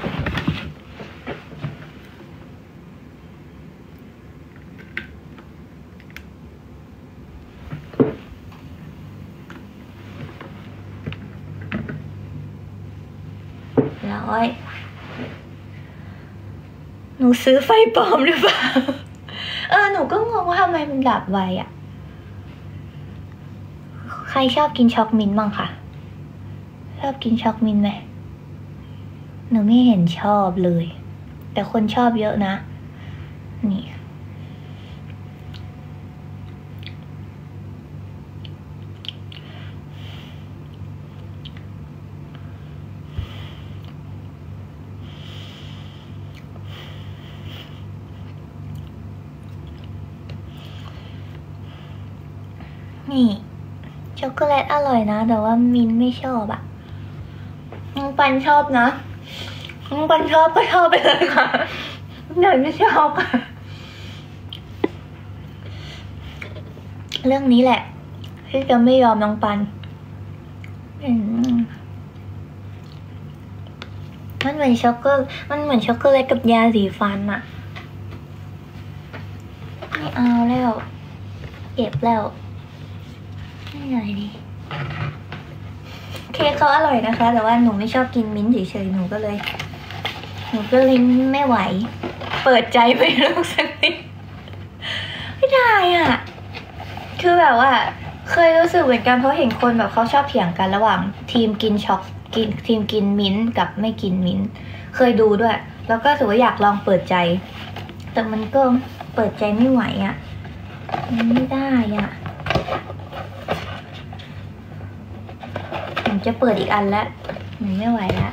ร้อยหนูซื้อไฟปลอมหรือเปล่าเออหนูก็งงว่าทำไมมันดับไวอ่ะใครชอบกินช็อกมิ้นท์บ้างคะชอบกินช็อกมิ้นท์ไหมหนูไม่เห็นชอบเลยแต่คนชอบเยอะนะนี่นี่ช็อกโกแลตอร่อยนะแต่ว่ามิ้นท์ไม่ชอบอะน้องปันชอบนะน้องปันชอบก็ชอบไปเลยค่ะเดี๋ยวไม่ชอบค่ะเรื่องนี้แหละที่จะไม่ยอมน้องปันมันเหมือนช็อกโกมันเหมือนช็อกโกแลตกับยาสีฟันอะไม่เอาแล้วเก็บแล้วไม่ไหนดีเค้กเขาอร่อยนะคะแต่ว่าหนูไม่ชอบกินมิ้นท์เฉยๆหนูก็เลยหนูก็ลิ้นไม่ไหวเปิดใจไปลูกสักนิดไม่ได้อ่ะคือแบบว่าเคยรู้สึกเหมือนกันเพราะเห็นคนแบบเขาชอบเถียงกันระหว่างทีมกินช็อกกินทีมกินมิ้นท์กับไม่กินมิ้นท์เคยดูด้วยแล้วก็รู้สึกว่าอยากลองเปิดใจแต่มันก็เปิดใจไม่ไหวอ่ะมันไม่ได้อ่ะผมจะเปิดอีกอันแล้วหนูไม่ไหวแล้ว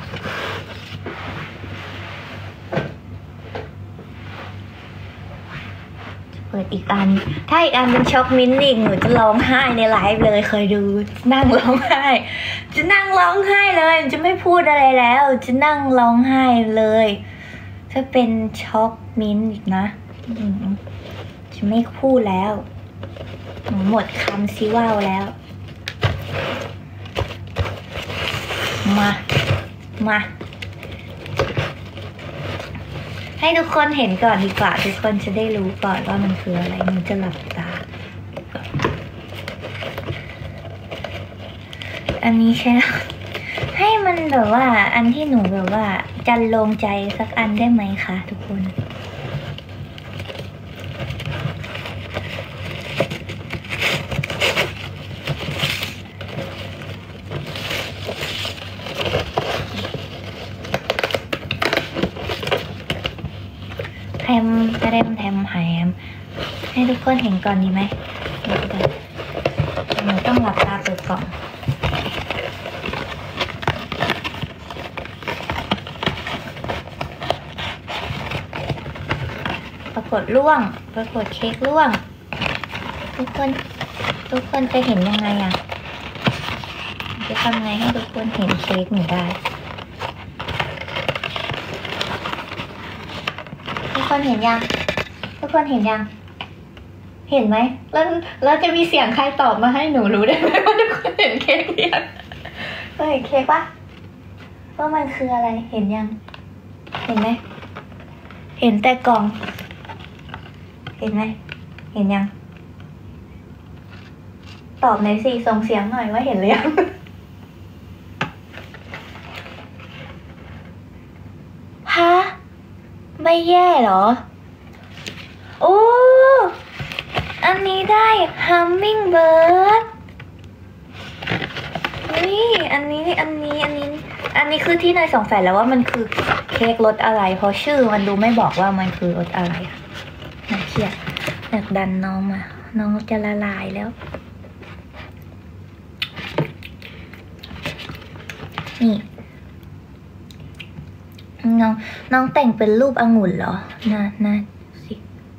เปิดอีกอันถ้าอีกอันเป็นช็อกมิ้นท์อีกหนูจะร้องไห้ในไลฟ์เลยเคยดูนั่งร้องไห้จะนั่งร้องไห้เลยจะไม่พูดอะไรแล้วจะนั่งร้องไห้เลยถ้าเป็นช็อกมิ้นท์อีกนะจะไม่พูดแล้วหนูหมดคำซิว่าวแล้วมามาให้ทุกคนเห็นก่อนดีกว่าทุกคนจะได้รู้ก่อนว่ามันคืออะไรหนูจะหลับตาอันนี้ใช่ไหมให้มันแบบว่าอันที่หนูแบบว่าจันลงใจสักอันได้ไหมคะทุกคนแฮมแฮมแฮมแฮมให้ทุกคนเห็นก่อนดีไหมเดี๋ยวหนูต้องหลับตาเปิดกล่องปรากฏร่วงปรากฏเค้กร่วงทุกคนทุกคนจะเห็นยังไงอ่ะจะทำไงให้ทุกคนเห็นเค้กหนูได้ทุกคนเห็นยังทุกคนเห็นยังเห็นไหมแล้วแล้วจะมีเสียงใครตอบมาให้หนูรู้ได้ไหมว่าทุกคนเห็นเค้กหรือยังเห็นเค้กปะว่ามันคืออะไรเห็นยังเห็นไหมเห็นแต่กล่องเห็นไหมเห็นยังตอบในสี่ส่งเสียงหน่อยว่าเห็นหรือยังฮะไม่แย่เหรอโอ้อันนี้ได้ hummingbird นี่อันนี้อันนี้อันนี้อันนี้คือที่นายสงสัยแล้วว่ามันคือเค้กรสอะไรเพราะชื่อมันดูไม่บอกว่ามันคือรสอะไรน่าเครียดอยากดันน้องมาน้องจะละลายแล้วนี่น้องน้องแต่งเป็นรูปองุ่นเหรอน่าน่าสิ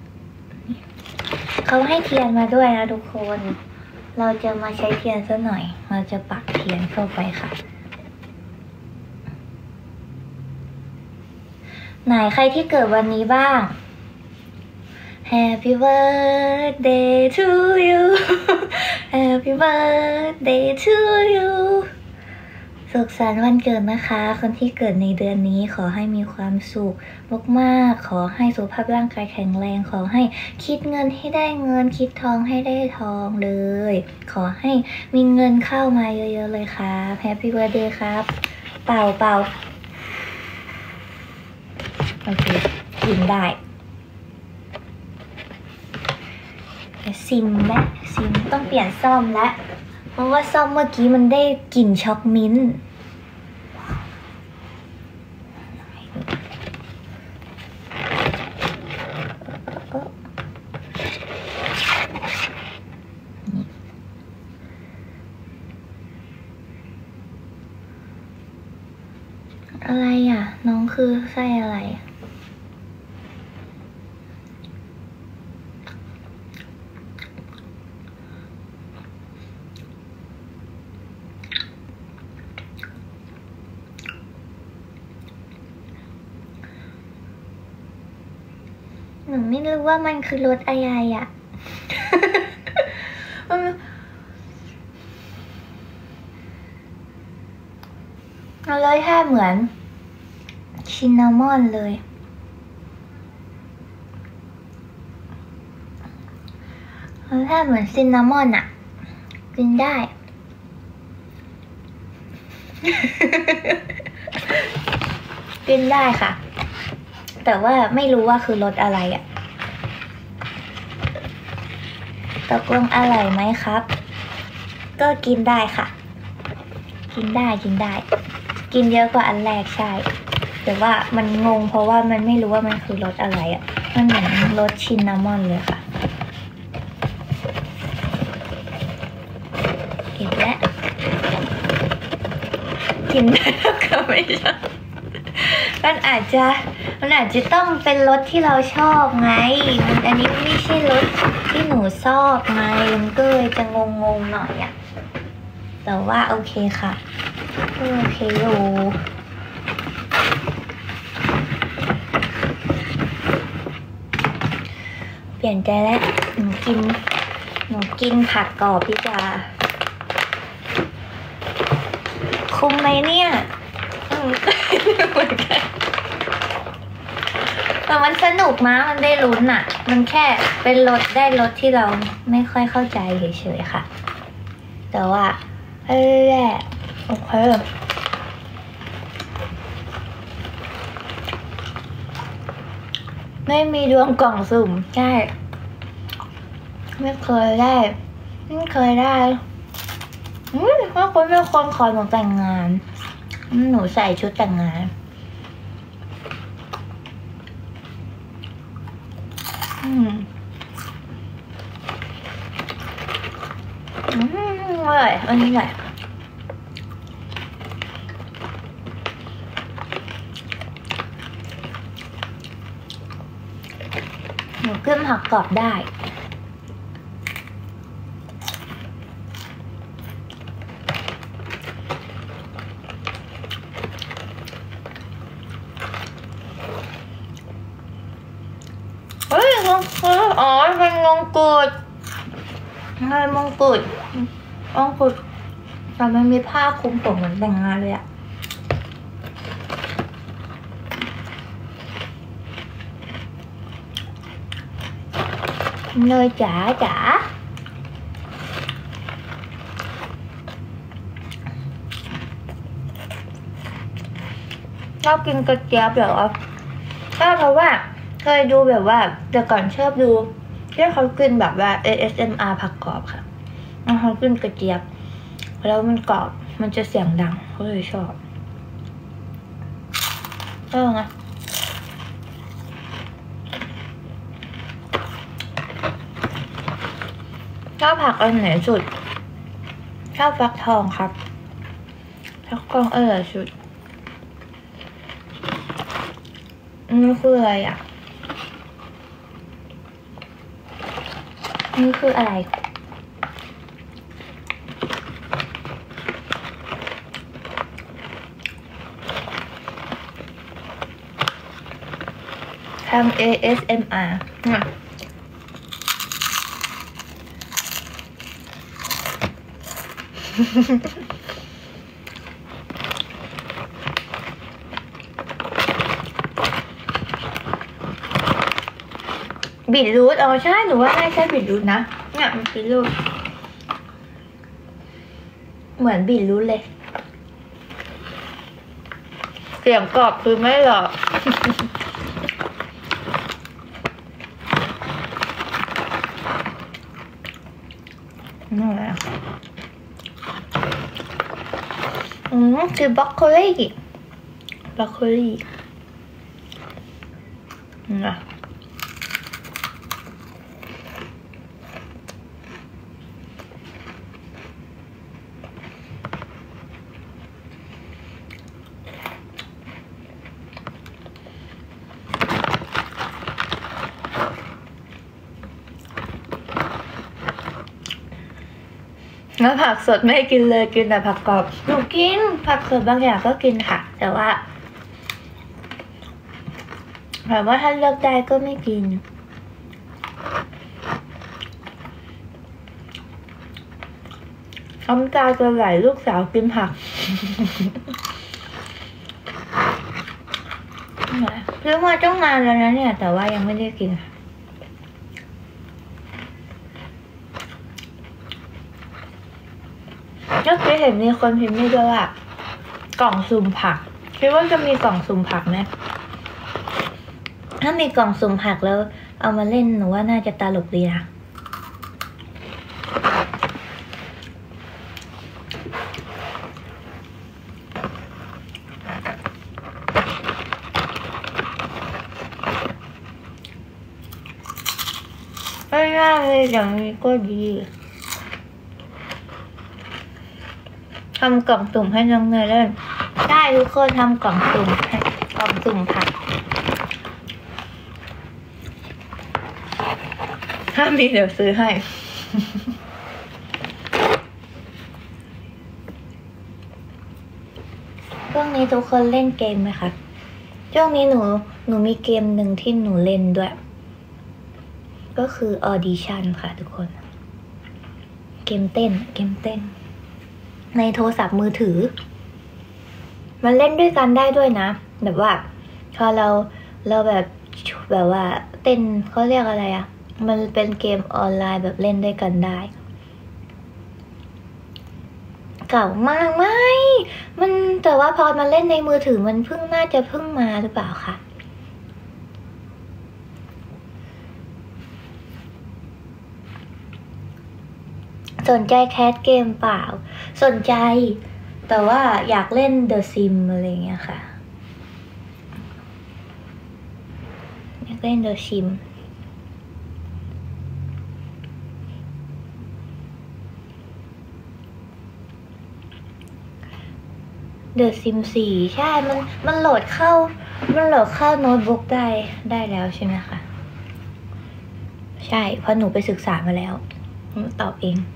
เขาให้เทียนมาด้วยนะทุกคนเราจะมาใช้เทียนซะหน่อยเราจะปักเทียนเข้าไปค่ะไหนใครที่เกิดวันนี้บ้าง Happy birthday to you Happy birthday to you สุขสันต์วันเกิดนะคะคนที่เกิดในเดือนนี้ขอให้มีความสุขมากๆขอให้สุขภาพร่างกายแข็งแรงขอให้คิดเงินให้ได้เงินคิดทองให้ได้ทองเลยขอให้มีเงินเข้ามาเยอะๆเลยครับ Happy birthday ครับเป่าเป่าโอเคกินได้ซิมแม่ซิมต้องเปลี่ยนซ่อมแล้วเพราะว่าซ่อมเมื่อกี้มันได้กลิ่นช็อกมิ้นท์อะไรอ่ะน้องคือไส้อะไรหนูไม่รู้ว่ามันคือรสอะไรอ่ะ มันรสชาติเหมือนชินนามอนเลยรสชาติเหมือนซินนามอนอ่ะกินได้ กินได้ค่ะแต่ว่าไม่รู้ว่าคือรสอะไรอ่ะตกลงอร่อยไหมครับก็กินได้ค่ะกินได้กินได้กินเยอะกว่าอันแรกใช่แต่ว่ามันงงเพราะว่ามันไม่รู้ว่ามันคือรสอะไรอ่ะมันเหมือนรสชินนามอนเลยค่ะอีกแล้วกินได้แล้วก็ไม่ชอบมันอาจจะมันอาจจะต้องเป็นรสที่เราชอบไงมันอันนี้ไม่ใช่รสที่หนูชอบไงมันก็เลยจะงงๆหน่อยอ่ะแต่ว่าโอเคค่ะโอเคอยู่เปลี่ยนใจแล้วหนูกินหนูกินผักกรอบดีกว่าคุ้มไหมเนี่ยอืมเหมือนกันแต่มันสนุกนะมันได้ลุ้นอ่ะมันแค่เป็นรสได้รสที่เราไม่ค่อยเข้าใจเฉยๆค่ะแต่ว่าเออแหละโอเคไม่มีดวงกล่องสุ่มใช่ไม่เคยได้ไม่เคยได้อืมถ้าคนเป็นคนขอหนูแต่งงานหนูใส่ชุดแต่งงานอืมอืมอร่อยอันนี้อร่อยหนูขึ้นผักกรอบได้เฮ้ยมงกุฎอ๋อเป็นมงกุฎอะไรมงกุฎมงกุฎแต่มันมีผ้าคลุมผมเหมือนแต่งงานเลยอะเนยจ๋าจ๋าชอบกินกระเจี๊ยบเหรอก็เพราะว่าเคยดูแบบว่าแต่ก่อนชอบดูที่เขากินแบบว่า เอ เอส เอ็ม อาร์ ผักกรอบค่ะเขากินกระเจี๊ยบแล้วมันกรอบมันจะเสียงดังก็เลยชอบเออไงชอบผักอันไหนสุดชอบฟักทองครับฟักทองอร่อยสุดนี่คืออะไรอ่ะนี่คืออะไรทำ เอ เอส เอ็ม อาร์ บีทรูทอ๋อใช่หนูว่าน่าใช่บีทรูทนะเนี่ยมันเป็นรูปเหมือนบีทรูทเลยเสียงกรอบคือไม่หรอกนี่อะไรอ่ะอืมคือบล็อกโคลี่บล็อกโคลี่นะแล้วผักสดไม่กินเลยกินแต่ผักกรอบหนูกินผักสดบางอย่างก็กินค่ะแต่ว่าแบบว่าถ้าเลือกได้ก็ไม่กินน้ำตาจะไหลลูกสาวกินผักซื้อมาจ้องนานแล้วนะเนี่ยแต่ว่ายังไม่ได้กินก็เคยเห็นมีคนพิมพ์นี่ด้วยว่ากล่องสุ่มผักคิดว่าจะมีกล่องสุ่มผักไหมถ้ามีกล่องสุ่มผักแล้วเอามาเล่นหนูว่าน่าจะตลกดีนะไม่ยากเลยอย่างนี้ก็ดีทำกล่องสุ่มให้น้องเนยเล่นได้ทุกคนทำกล่องสุ่มให้กล่องสุ่มผักถ้ามีเดี๋ยวซื้อให้ช่วงนี้ทุกคนเล่นเกมไหมคะช่วงนี้หนูหนูมีเกมหนึ่งที่หนูเล่นด้วยก็คือ Audition ค่ะทุกคนเกมเต้นเกมเต้นในโทรศัพท์มือถือมันเล่นด้วยกันได้ด้วยนะแบบว่าพอเราเราแบบแบบว่าเต้นเขาเรียกอะไรอะมันเป็นเกมออนไลน์แบบเล่นด้วยกันได้เก่ามากไหมมันแต่ว่าพอมาเล่นในมือถือมันเพิ่งน่าจะเพิ่งมาหรือเปล่าคะสนใจแคสเกมเปล่าสนใจแต่ว่าอยากเล่น The Sim อะไรเงี้ยค่ะอยากเล่น The Sim The Sim สี่ใช่มันมันโหลดเข้ามันโหลดเข้าโน้ตบุ๊กได้ได้แล้วใช่ไหมคะใช่เพราะหนูไปศึกษามาแล้วหนูตอบเอง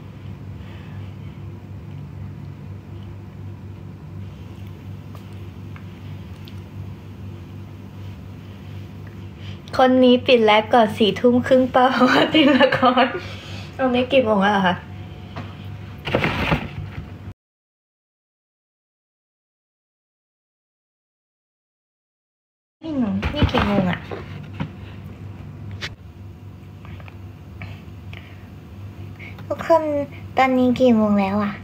คนนี้ปิดไลฟ์ก่อนสี่ทุ่มครึ่งเปล่าเพราะว่าติดละครตรงนี้กี่โมงแล้วคะนี่หนูนี่กี่โมงอะคนตอนนี้กี่โมงแล้วอะ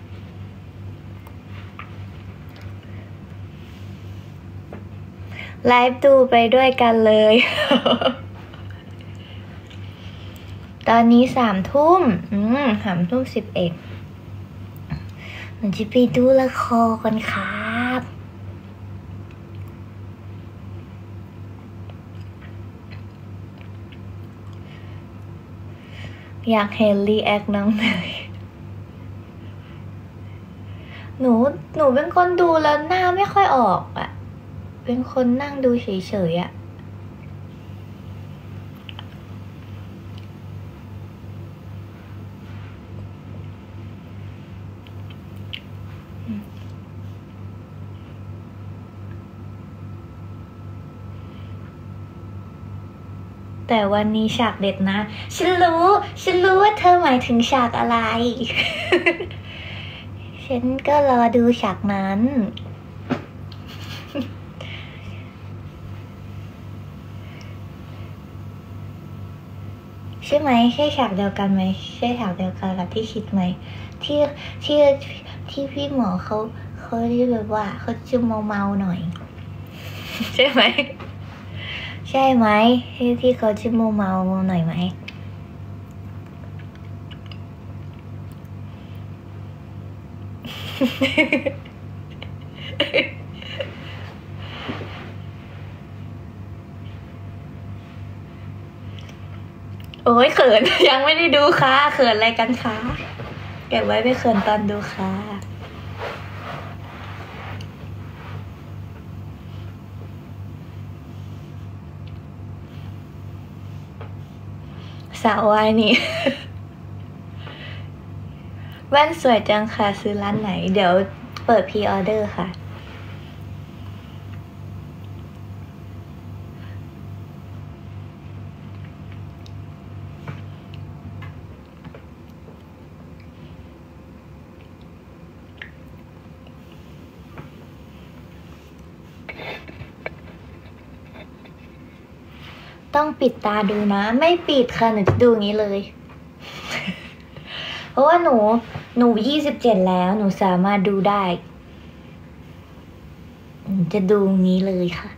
ไลฟ์ดูไปด้วยกันเลย ตอนนี้สามทุ่มอืมสามทุ่มสิบเอ็ดหนูจะไปดูละครกันครับอยากเห็นรีแอคน้องเนยหนูหนูเป็นคนดูแล้วหน้าไม่ค่อยออกอะเป็นคนนั่งดูเฉยๆอะแต่วันนี้ฉากเด็ดนะฉันรู้ฉันรู้ว่าเธอหมายถึงฉากอะไร ฉันก็รอดูฉากนั้น ใช่ไหมใช่ฉากเดียวกันไหมใช่ฉากเดียวกันกับที่คิดไหมที่ที่ที่พี่หมอเขาเขาที่แบบว่าเขาจะเมาเมาหน่อย ใช่ไหมใช่ไหมที่ที่เขาจะเมาเมาหน่อยไหมโอ้ยเขิน ยังไม่ได้ดูค่ะเขินอะไรกันคะเก็บไว้ไปเขินตอนดูค่ะสาววายนี่ แว่นสวยจังค่ะซื้อร้านไหนเดี๋ยวเปิดพรีออเดอร์ค่ะต้องปิดตาดูนะไม่ปิดค่ะหนูจะดูอย่างนี้เลย เพราะว่าหนูหนูยี่สิบเจ็ดแล้วหนูสามารถดูได้หนูจะดูอย่างนี้เลยค่ะ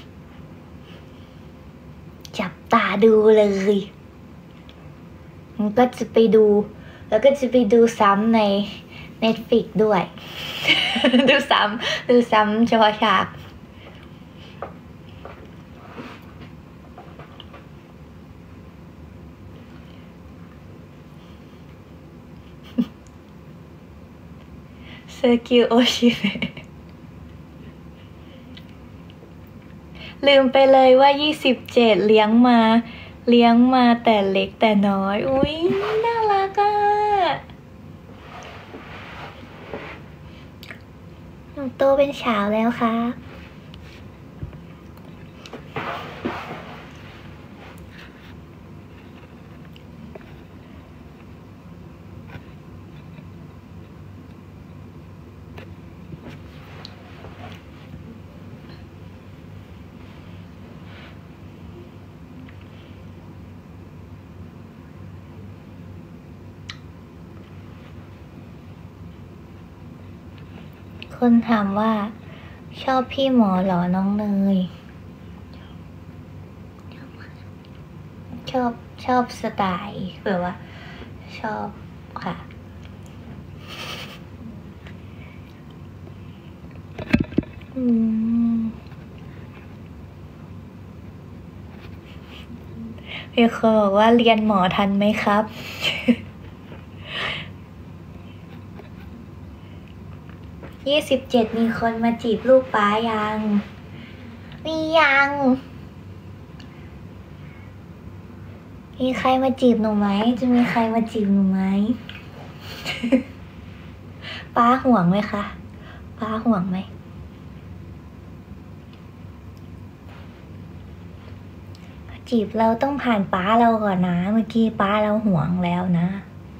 จับตาดูเลยมันก็จะไปดูแล้วก็จะไปดูซ้ำใน Netflix ด้วย ดูซ้ำดูซ้ำเฉพาะฉากเซอร์กิวโอชิเมะลืมไปเลยว่ายี่สิบเจ็ดเลี้ยงมาเลี้ยงมาแต่เล็กแต่น้อยอุ้ยน่ารักอ่ะหนูโตเป็นสาวแล้วค่ะคนถามว่าชอบพี่หมอเหรอน้องเนยชอบชอบสไตล์แบบว่าชอบค่ะอืมมีคนบอกว่าเรียนหมอทันไหมครับ ยี่สิบเจ็ดมีคนมาจีบลูกป้ายังมียังมีใครมาจีบหนูไหมจะมีใครมาจีบหนูไหม ป้าห่วงไหมคะป้าห่วงไหมจีบเราต้องผ่านป้าเราก่อนนะเมื่อกี้ป้าเราห่วงแล้วนะ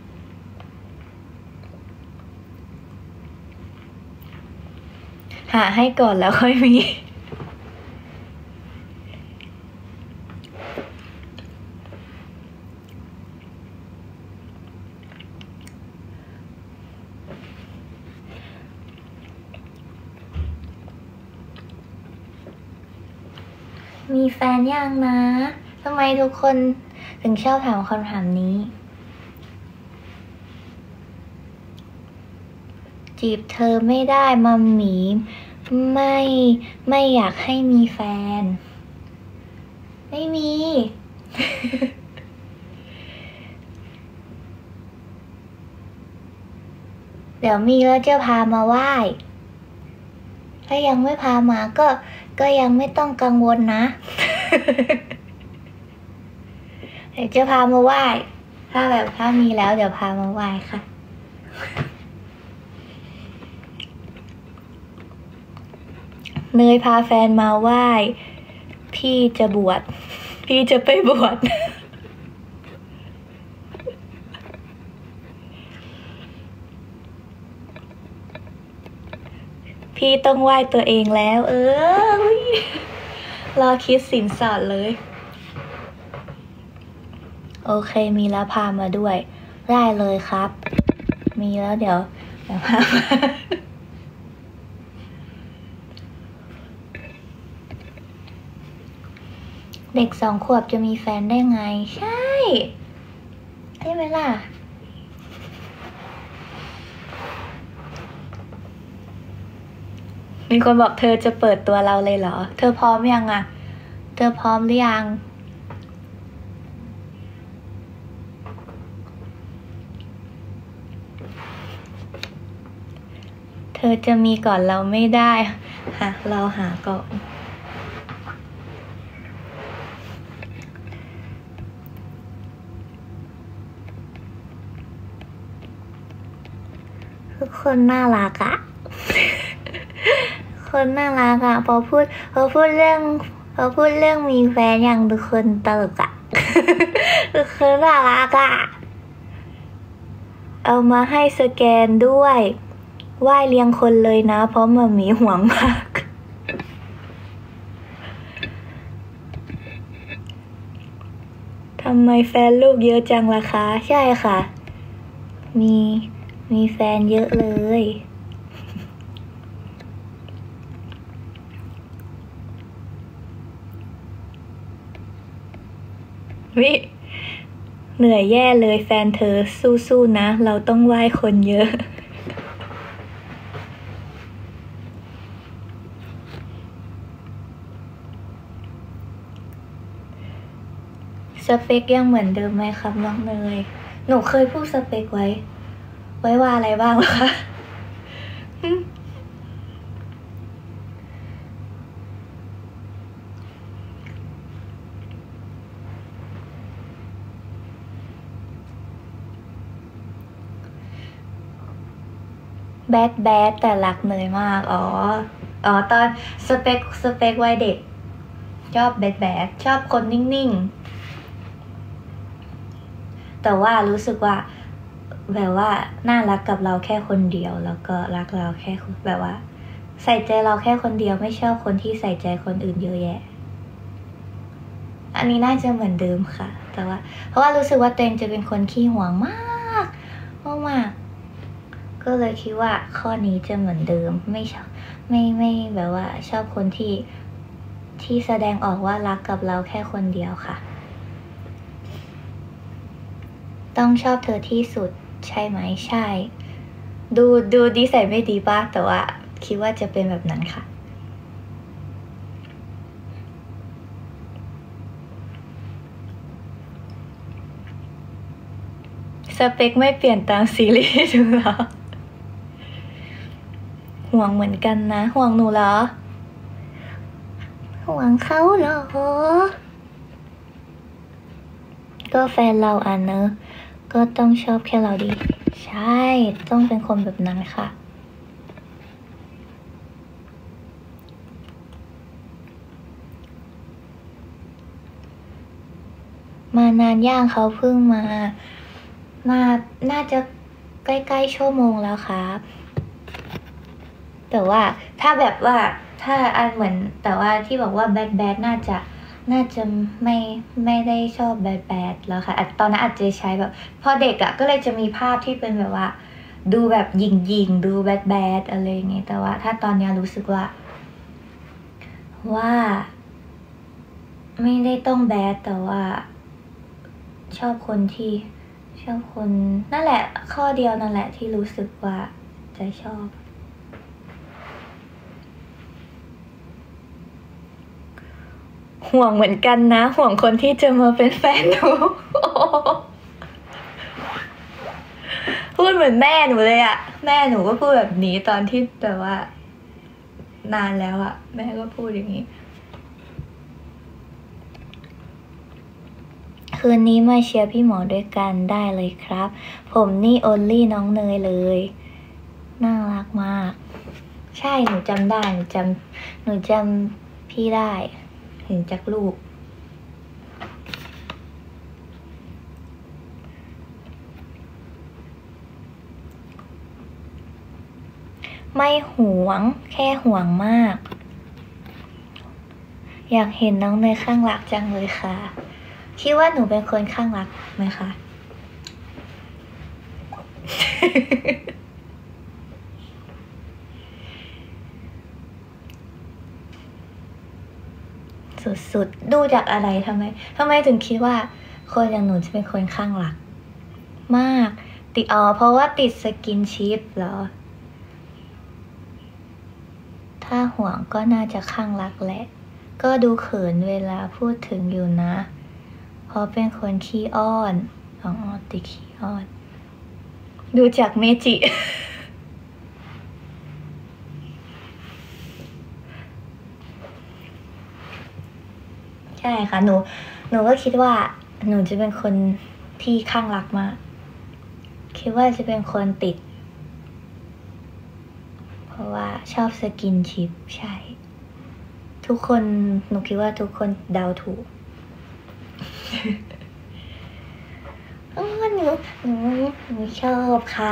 หาให้ก่อนแล้วค่อยมีมีแฟนยังนะทำไมทุกคนถึงชอบถามคำถามนี้จีบเธอไม่ได้มัมหมีไม่ไม่อยากให้มีแฟนไม่มี เดี๋ยวมีแล้วจะพามาไหว้ถ้ายังไม่พามาก็ก็ยังไม่ต้องกังวลนะ เดี๋ยวจะพามาไหว้ถ้าแบบถ้ามีแล้วเดี๋ยวพามาไหว้ค่ะเนยพาแฟนมาไหว้พี่จะบวชพี่จะไปบวช พี่ต้องไหว้ตัวเองแล้วเออรอคิดสินสอดเลยโอเคมีแล้วพามาด้วยได้เลยครับมีแล้วเดี๋ยวเดี๋ยวพามาเด็กสองขวบจะมีแฟนได้ไงใช่ใช่ไหมล่ะมีคนบอกเธอจะเปิดตัวเราเลยเหรอเธอพร้อมยังอะเธอพร้อมหรือยังเธอจะมีก่อนเราไม่ได้ฮะเราหาก่อนทุกคนน่ารักอะ คนน่ารักอะพอพูดพอพูดเรื่องพอพูดเรื่องมีแฟนอย่างทุกคนตลกอะ ทุกคนน่ารักอะเอามาให้สแกนด้วยไหว้เลี้ยงคนเลยนะเพราะมันมีห่วงมากทำไมแฟนลูกเยอะจังล่ะคะใช่ค่ะมีมีแฟนเยอะเลยวิเหนื่อยแย่เลยแฟนเธอสู้ๆนะเราต้องไหว้คนเยอะสเปคยังเหมือนเดิมไหมครับน้องเนยหนูเคยพูดสเปคไว้ไว้ว่าอะไรบ้างล่ะคะแบดแบดแต่รักเนยมากอ๋ออ๋อตอนสเปคสเปควัยเด็กชอบแบดแบดชอบคนนิ่งๆแต่ว่ารู้สึกว่าแบบว่าน่ารักกับเราแค่คนเดียวแล้วก็รักเราแค่แบบว่าใส่ใจเราแค่คนเดียวไม่ชอบคนที่ใส่ใจคนอื่นเยอะแยะอันนี้น่าจะเหมือนเดิมค่ะแต่ว่าเพราะว่ารู้สึกว่าตัวเองจะเป็นคนขี้หวงมากมากๆก็เลยคิดว่าข้อนี้จะเหมือนเดิมไม่ชอบไม่ไม่แบบว่าชอบคนที่ที่แสดงออกว่ารักกับเราแค่คนเดียวค่ะต้องชอบเธอที่สุดใช่ไหมใช่ดูดูดีใส่ไม่ดีป่ะแต่ว่าคิดว่าจะเป็นแบบนั้นค่ะสเปคไม่เปลี่ยนตามซีรีส์ดูเหรอห่วงเหมือนกันนะห่วงหนูเหรอห่วงเขาเหรอก็แฟนเราอ่ะเนอะก็ต้องชอบแค่เราดีใช่ต้องเป็นคนแบบนั้นค่ะมานานย่างเขาเพิ่งมามาน่าจะใกล้ๆชั่วโมงแล้วครับแต่ว่าถ้าแบบว่าถ้าอันเหมือนแต่ว่าที่บอกว่าแบดแบดน่าจะน่าจะไม่ไม่ได้ชอบแบดแบดแล้วค่ะตอนนั้นอาจจะใช้แบบพอเด็กอะก็เลยจะมีภาพที่เป็นแบบว่าดูแบบหยิงๆดูแบดแบดอะไรอย่างเงี้ยแต่ว่าถ้าตอนนี้รู้สึกว่าว่าไม่ได้ต้องแบดแต่ว่า ชอบคนที่ชอบคนนั่นแหละข้อเดียวนั่นแหละที่รู้สึกว่าจะชอบห่วงเหมือนกันนะห่วงคนที่จะมาเป็นแฟนหนูพูดเหมือนแม่หนูเลยอะแม่หนูก็พูดแบบนี้ตอนที่แต่ว่านานแล้วอะแม่ก็พูดอย่างนี้คืนนี้มาเชียร์พี่หมอด้วยกันได้เลยครับผมนี่โอลลี่น้องเนยเลยน่ารักมากใช่หนูจำได้หนูจำหนูจำพี่ได้เห็นจากรูปไม่หวงแค่ห่วงมากอยากเห็นน้องเนยข้างรักจังเลยค่ะคิดว่าหนูเป็นคนข้างรักไหมคะ สุดๆดูจากอะไรทำไมทำไมถึงคิดว่าคนอย่างหนูจะเป็นคนข้างรักมากติดอ๋อเพราะว่าติดสกินชิปเหรอถ้าห่วงก็น่าจะข้างรักแหละก็ดูเขินเวลาพูดถึงอยู่นะเพราะเป็นคนขี้อ้อนอ๋อติดขี้อ้อนดูจากเมจิ ใช่ค่ะหนูหนูก็คิดว่าหนูจะเป็นคนที่ข้างรักมากคิดว่าจะเป็นคนติดเพราะว่าชอบสกินชิปใช่ทุกคนหนูคิดว่าทุกคนเดาถูก อ๋อหนูหนูหนูชอบค่ะ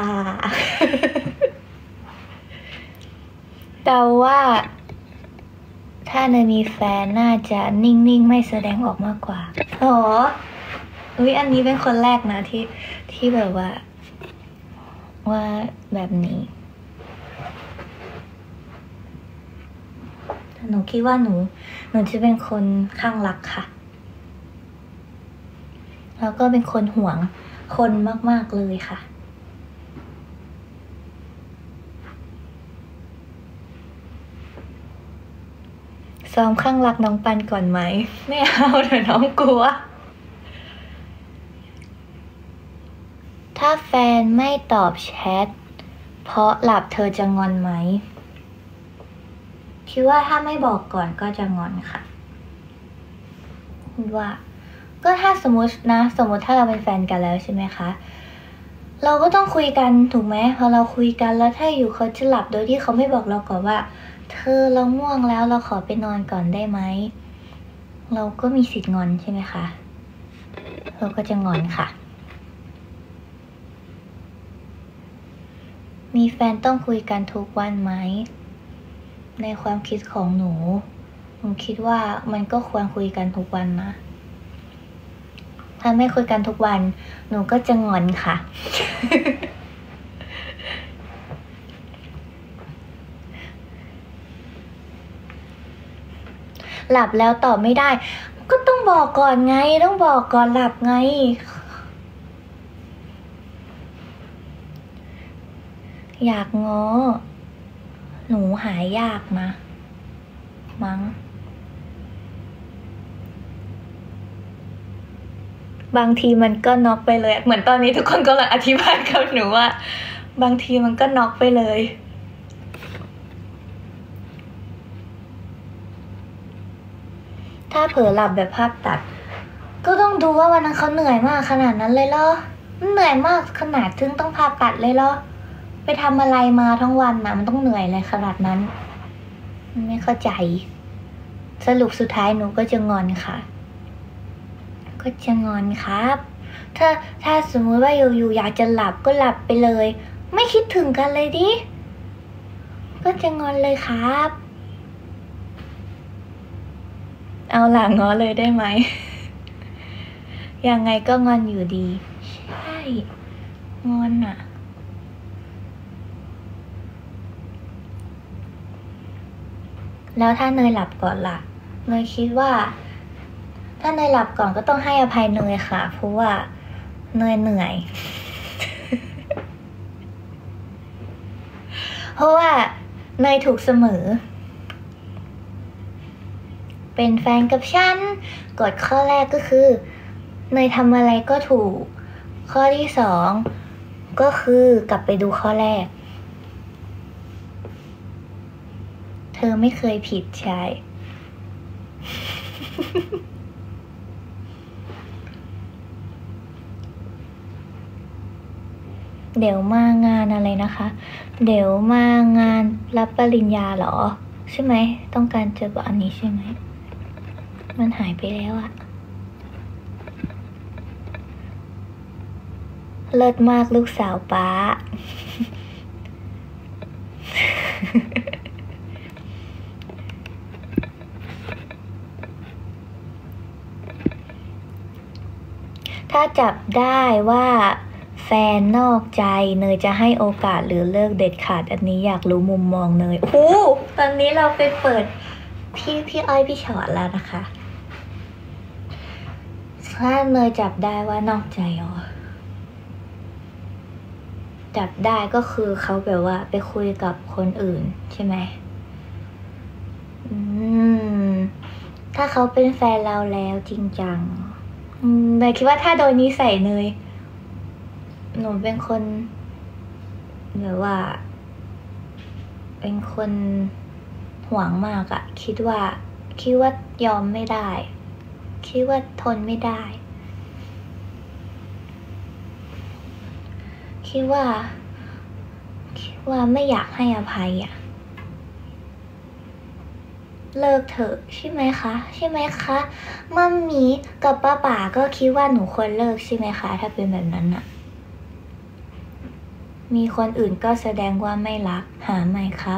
เดาว่าถ้าเนยมีแฟนน่าจะนิ่งๆไม่แสดงออกมากกว่าอ๋ออุ้ยอันนี้เป็นคนแรกนะที่ที่แบบว่าว่าแบบนี้หนูคิดว่าหนูหนูจะเป็นคนข้างรักค่ะแล้วก็เป็นคนห่วงคนมากๆเลยค่ะซ้อมข้างรักน้องปันก่อนไหมไม่เอาเดี๋ยวน้องกลัวถ้าแฟนไม่ตอบแชทเพราะหลับเธอจะงอนไหมคิดว่าถ้าไม่บอกก่อนก็จะงอนค่ะว่าก็ถ้าสมมตินะสมมติถ้าเราเป็นแฟนกันแล้วใช่ไหมคะเราก็ต้องคุยกันถูกไหมพอเราคุยกันแล้วถ้าอยู่เขาจะหลับโดยที่เขาไม่บอกเราก่อนว่าเธอเราง่วงแล้วเราขอไปนอนก่อนได้ไหมเราก็มีสิทธิ์งอนใช่ไหมคะเราก็จะงอนค่ะมีแฟนต้องคุยกันทุกวันไหมในความคิดของหนูหนูคิดว่ามันก็ควรคุยกันทุกวันนะถ้าไม่คุยกันทุกวันหนูก็จะงอนค่ะ หลับแล้วตอบไม่ได้ก็ต้องบอกก่อนไงต้องบอกก่อนหลับไงอยากง้อหนูหายากนะมั้งบางทีมันก็น็อกไปเลยเหมือนตอนนี้ทุกคนกำลังอธิบายกับหนูว่าบางทีมันก็น็อกไปเลยถ้าเผลอหลับแบบภาพตัดก็ต้องดูว่าวันนั้นเขาเหนื่อยมากขนาดนั้นเลยเหรอเหนื่อยมากขนาดถึงต้องภาพตัดเลยเหรอไปทำอะไรมาทั้งวันนะมันต้องเหนื่อยเลยขนาดนั้นไม่เข้าใจสรุปสุดท้ายหนูก็จะงอนค่ะก็จะงอนครับถ้าถ้าสมมติว่าอยู่ๆอยากจะหลับก็หลับไปเลยไม่คิดถึงกันเลยดิก็จะงอนเลยครับเอาหลังง้อเลยได้ไหม ยังไงก็งอนอยู่ดีใช่งอนอะแล้วถ้าเนยหลับก่อนล่ะเนยคิดว่าถ้าเนยหลับก่อนก็ต้องให้อภัยเนยค่ะเพราะว่าเนยเหนื่อย เพราะว่าเนยถูกเสมอเป็นแฟนกับฉันกฎข้อแรกก็คือเนยทำอะไรก็ถูกข้อที่สองก็คือกลับไปดูข้อแรกเธอไม่เคยผิดใช่ เดี๋ยวมางานอะไรนะคะเดี๋ยวมางานรับปริญญาเหรอใช่ไหมต้องการเจอกับอันนี้ใช่ไหมมันหายไปแล้วอะเลิศมากลูกสาวป๊า ถ้าจับได้ว่าแฟนนอกใจเนยจะให้โอกาสหรือเลิกเด็ดขาดอันนี้อยากรู้มุมมองเนยโอ้ตอนนี้เราไปเปิดพี่พี่อ้อยพี่ชอตแล้วนะคะถ้าเนยจับได้ว่านอกใจอ๋อจับได้ก็คือเขาแบบว่าไปคุยกับคนอื่นใช่ไหมอืมถ้าเขาเป็นแฟนเราแล้วจริงจังเนยคิดว่าถ้าโดนนี้ใส่เนยหนูเป็นคนแบบว่าเป็นคนหวังมากอะคิดว่าคิดว่ายอมไม่ได้คิดว่าทนไม่ได้คิดว่าคิดว่าไม่อยากให้อภัยอะเลิกเถอะใช่ไหมคะใช่ไหมคะมัมมี่กับป้าป๋าก็คิดว่าหนูควรเลิกใช่ไหมคะถ้าเป็นแบบนั้นอะมีคนอื่นก็แสดงว่าไม่รักหาใหม่ครับ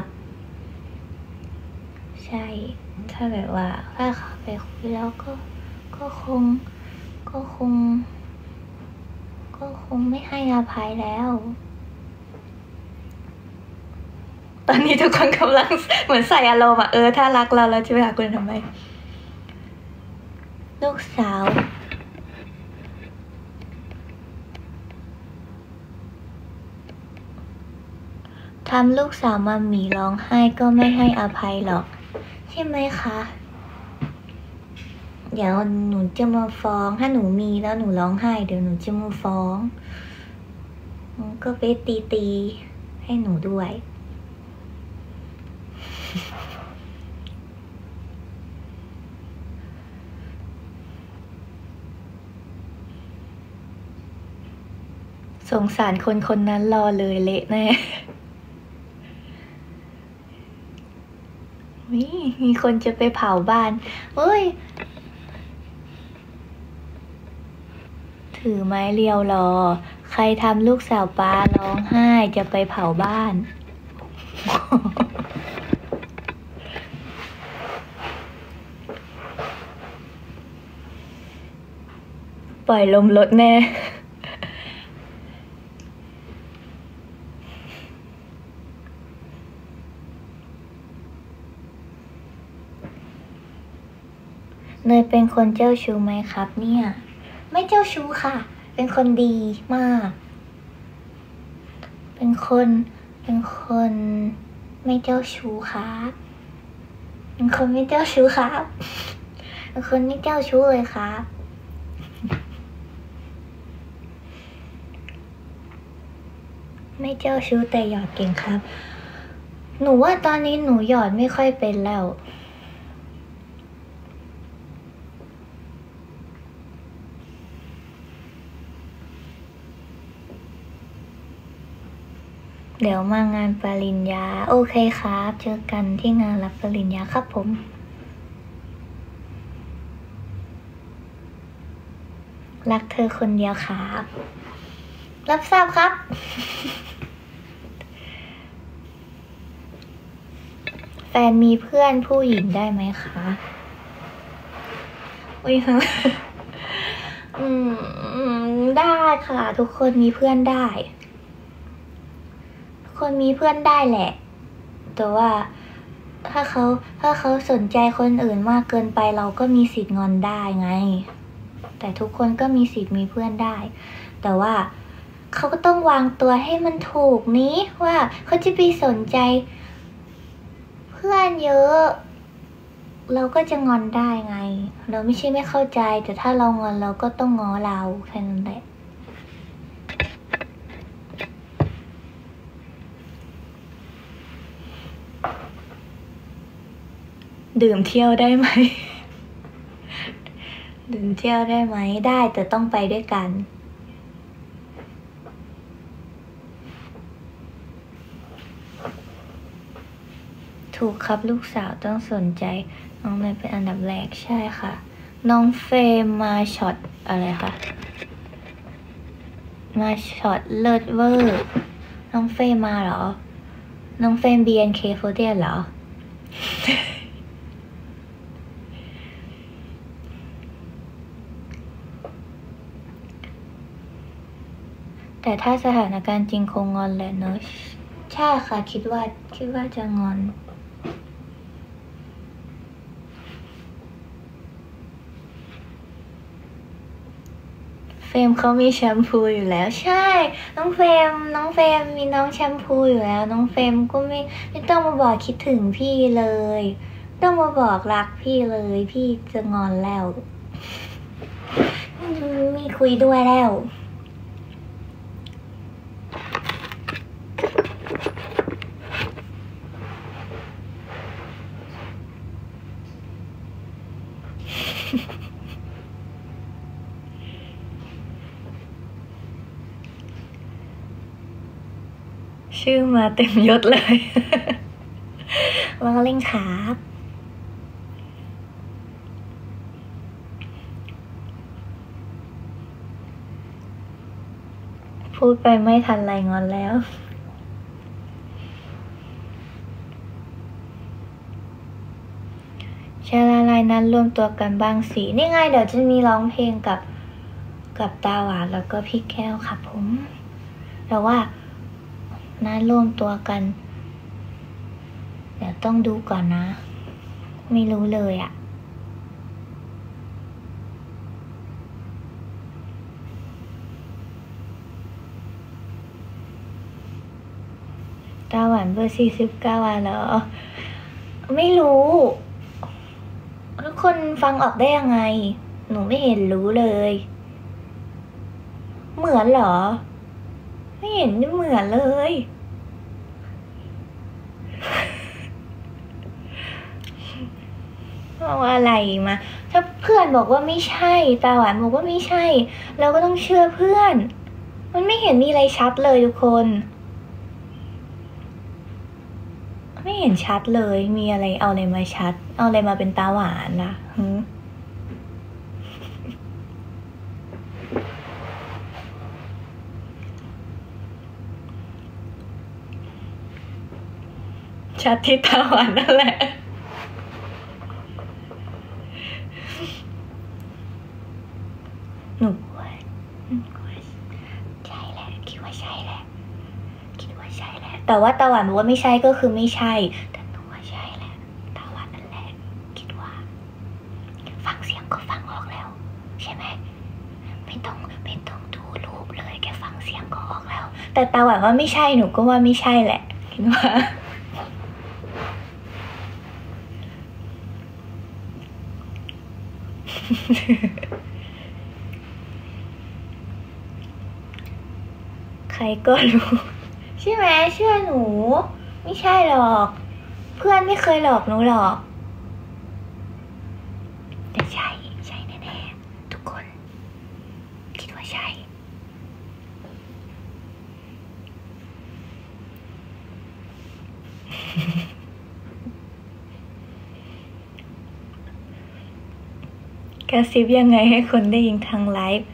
ใช่ถ้าแบบว่าถ้าเขาไปคุยแล้วก็ก็คงก็คงก็คงไม่ให้อภัยแล้วตอนนี้ทุกคนกำลังเหมือนใส่อารมณ์อะเออถ้ารักเราแล้วจะไปหาคุณทำไมลูกสาวทำลูกสาวมัมมี่ร้องไห้ก็ไม่ให้อภัยหรอกใช่ไหมคะเดี๋ยวหนูจะมาฟ้องถ้าหนูมีแล้วหนูร้องไห้เดี๋ยวหนูจะมาฟ้องก็ไปตีตีให้หนูด้วยสงสารคนคนนั้นรอเลยเละแน่มีคนจะไปเผาบ้านเฮ้ยถือไม้เรียวรอใครทำลูกสาวป้าร้องไห้จะไปเผาบ้านปล่อยลมรถแน่เนยเป็นคนเจ้าชู้ไหมครับเนี่ยไม่เจ้าชู้ค่ะเป็นคนดีมากเป็นคนเป็นคนไม่เจ้าชู้ครับเป็นคนไม่เจ้าชู้ครับเป็นคนไม่เจ้าชู้เลยครับไม่เจ้าชู้แต่หยอดเก่งครับหนูว่าตอนนี้หนูหยอดไม่ค่อยเป็นแล้วเดี๋ยวมางานปริญญาโอเคครับเจอกันที่งานรับปริญญาครับผมรักเธอคนเดียวครับรับทราบครับแฟนมีเพื่อนผู้หญิงได้ไหมคะอุ้ยอืมได้ค่ะทุกคนมีเพื่อนได้คนมีเพื่อนได้แหละแต่ว่าถ้าเขาถ้าเขาสนใจคนอื่นมากเกินไปเราก็มีสิทธิ์งอนได้ไงแต่ทุกคนก็มีสิทธิ์มีเพื่อนได้แต่ว่าเขาก็ต้องวางตัวให้มันถูกนี้ว่าเขาจะไปสนใจเพื่อนเยอะเราก็จะงอนได้ไงเราไม่ใช่ไม่เข้าใจแต่ถ้าเรางอนเราก็ต้องง้อเราแค่นั้นแหละดื่มเที่ยวได้ไหม ดื่มเที่ยวได้ไหมได้แต่ต้องไปด้วยกันถูกครับลูกสาวต้องสนใจน้องเนยเป็นอันดับแรกใช่ค่ะน้องเฟรมมาช็อตอะไรคะมาช็อตเลิศเวอร์น้องเฟรมมาเหรอน้องเฟรม บี เอ็น เค โฟร์ตี้ เหรอ แต่ถ้าสถานการณ์จริงคงงอนแหละเนอะใช่ค่ะคิดว่าคิดว่าจะงอนเฟรมเขามีแชมพูอยู่แล้วใช่น้องเฟรมน้องเฟรมมีน้องแชมพูอยู่แล้วน้องเฟรมก็ไม่ไม่ต้องมาบอกคิดถึงพี่เลยต้องมาบอกรักพี่เลยพี่จะงอนแล้วไม่คุยด้วยแล้วชื่อมาเต็มยศเลย วังเล่งครับพูดไปไม่ทันไรงอนแล้วชาลาลายนั้นรวมตัวกันบ้างสินี่ไงเดี๋ยวจะมีร้องเพลงกับกับตาหวานแล้วก็พี่แก้วค่ะผมแต่ว่านั้นรวมตัวกันเดี๋ยวต้องดูก่อนนะไม่รู้เลยอะตาหวานเบอร์สี่สิบเก้าวันเหรอไม่รู้ทุกคนฟังออกได้ยังไงหนูไม่เห็นรู้เลยเหมือนเหรอไม่เห็นเหมือนเลยเอาอะไรมาถ้าเพื่อนบอกว่าไม่ใช่ตาหวานบอกว่าไม่ใช่เราก็ต้องเชื่อเพื่อนมันไม่เห็นมีอะไรชัดเลยทุกคนไม่เห็นชัดเลยมีอะไรเอาอะไรมาชัดเอาอะไรมาเป็นตาหวานล่ะชัดที่ตาหวานนั่นแหละหนูว่าใช่แหละคิดว่าใช่แหละคิดว่าใช่แหละแต่ว่าตาหวานบอกว่าไม่ใช่ก็คือไม่ใช่แต่หนูว่าใช่แหละตาหวานนั่นแหละคิดว่าฟังเสียงก็ฟังออกแล้วใช่ไหมไม่ต้องไม่ต้องดูรูปเลยแค่ฟังเสียงก็ออกแล้วแต่ตาหวานว่าไม่ใช่หนูก็ว่าไม่ใช่แหละคิดว่าใครก็รู้ใช่ไหมเชื่อหนูไม่ใช่หรอกเพื่อนไม่เคยหลอกหนูหรอกแต่ใช่ใช่แน่ๆทุกคนคิดว่าใช่กระซิบยังไงให้คนได้ยินทางไลฟ์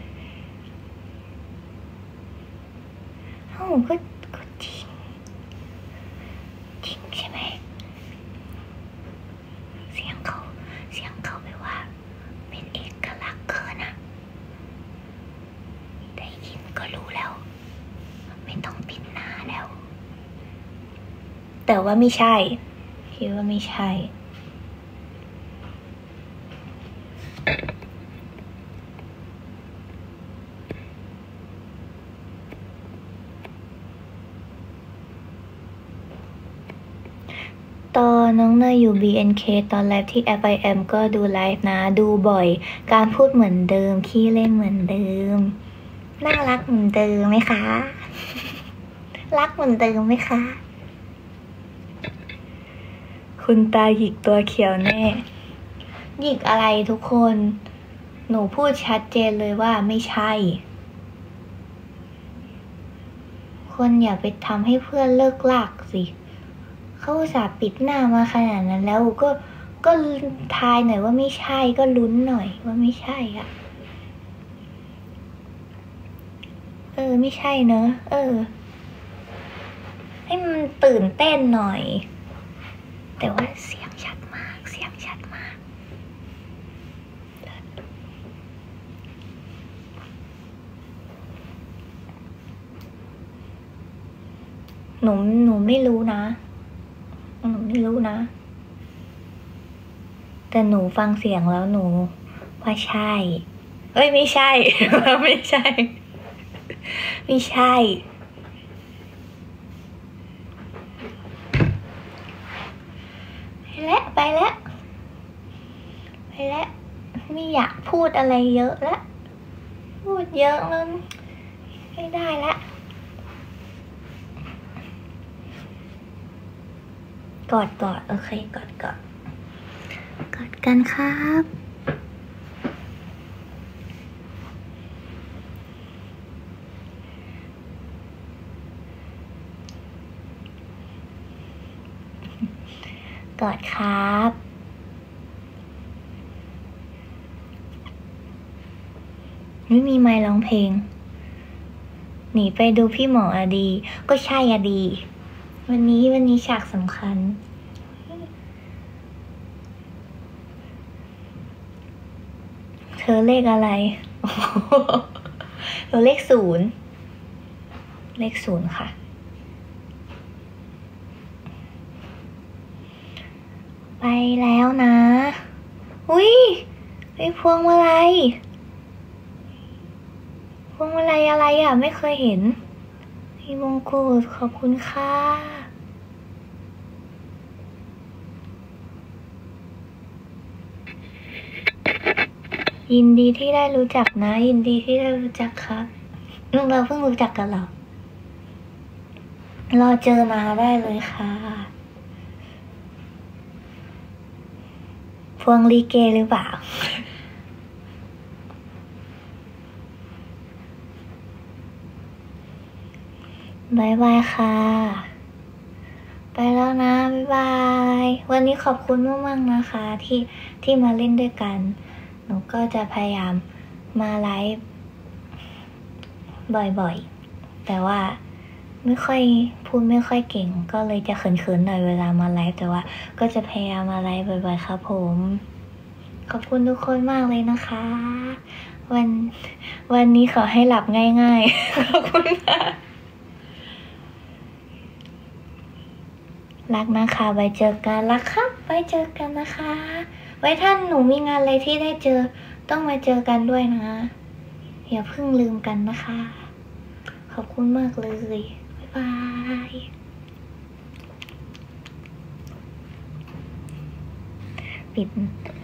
เอ้าก็ก็จริงจริงใช่ไหมเสียงเขาเสียงเขาไม่ว่าเป็นเอกลักษณ์เกินอะได้ยินก็รู้แล้วไม่ต้องปิดหน้าแล้วแต่ว่าไม่ใช่คิดว่าไม่ใช่ตอนน้องเนยอยู่ บี เอ็น เค ตอนไลฟ์ที่แอป ไอ เอ็ม ก็ดูไลฟ์นะดูบ่อยการพูดเหมือนเดิมขี้เล่นเหมือนเดิมน่ารักเหมือนเดิมไหมคะรักเหมือนเดิมไหมคะคุณตาหยิกตัวเขียวแน่หยิกอะไรทุกคนหนูพูดชัดเจนเลยว่าไม่ใช่คนอย่าไปทำให้เพื่อนเลิกลากสิเขาอุตส่าห์ปิดหน้ามาขนาดนั้นแล้วก็ก็ทายหน่อยว่าไม่ใช่ก็ลุ้นหน่อยว่าไม่ใช่อ่ะเออไม่ใช่เนอะเออให้มันตื่นเต้นหน่อยแต่ว่าเสียงชัดมากเสียงชัดมากหนูหนูไม่รู้นะหนูไม่รู้นะแต่หนูฟังเสียงแล้วหนูว่าใช่เอ้ยไม่ใช่ ไม่ใช่ไม่ใช่ไปแล้วไปแล้วไปแล้วไม่อยากพูดอะไรเยอะแล้วพูดเยอะมันไม่ได้ละกอดกอดโอเคกอดกอดกอดกันครับกอดครับไม่มีไมค์ร้องเพลงหนีไปดูพี่หมออดีก็ใช่อดีวันนี้วันนี้ฉากสำคัญเธอเลขอะไรเธอเลขศูนย์เลขศูนย์ค่ะไปแล้วนะอุ้ยไอ้พวงมาลัยพวงมาลัยอะไรอ่ะไม่เคยเห็นพี่มงกุฎขอบคุณค่ะยินดีที่ได้รู้จักนะยินดีที่ได้รู้จักครับเราเพิ่งรู้จักกันหรอรอเจอนาได้เลยค่ะพวงลีเกหรือเปล่าบายบายค่ะไปแล้วนะบายบายวันนี้ขอบคุณมากๆนะคะที่ที่มาเล่นด้วยกันหนูก็จะพยายามมาไลฟ์บ่อยๆแต่ว่าไม่ค่อยพูดไม่ค่อยเก่งก็เลยจะเขินๆหน่อยเวลามาไลฟ์แต่ว่าก็จะพยายามมาไลฟ์บ่อยๆครับผมขอบคุณทุกคนมากเลยนะคะวันวันนี้ขอให้หลับง่ายๆขอบคุณค่ะรักนะคะไว้เจอกันรักครับไว้เจอกันนะคะไว้ท่านหนูมีงานอะไรที่ได้เจอต้องมาเจอกันด้วยนะอย่าเพิ่งลืมกันนะคะขอบคุณมากเลยบ๊ายบายปิด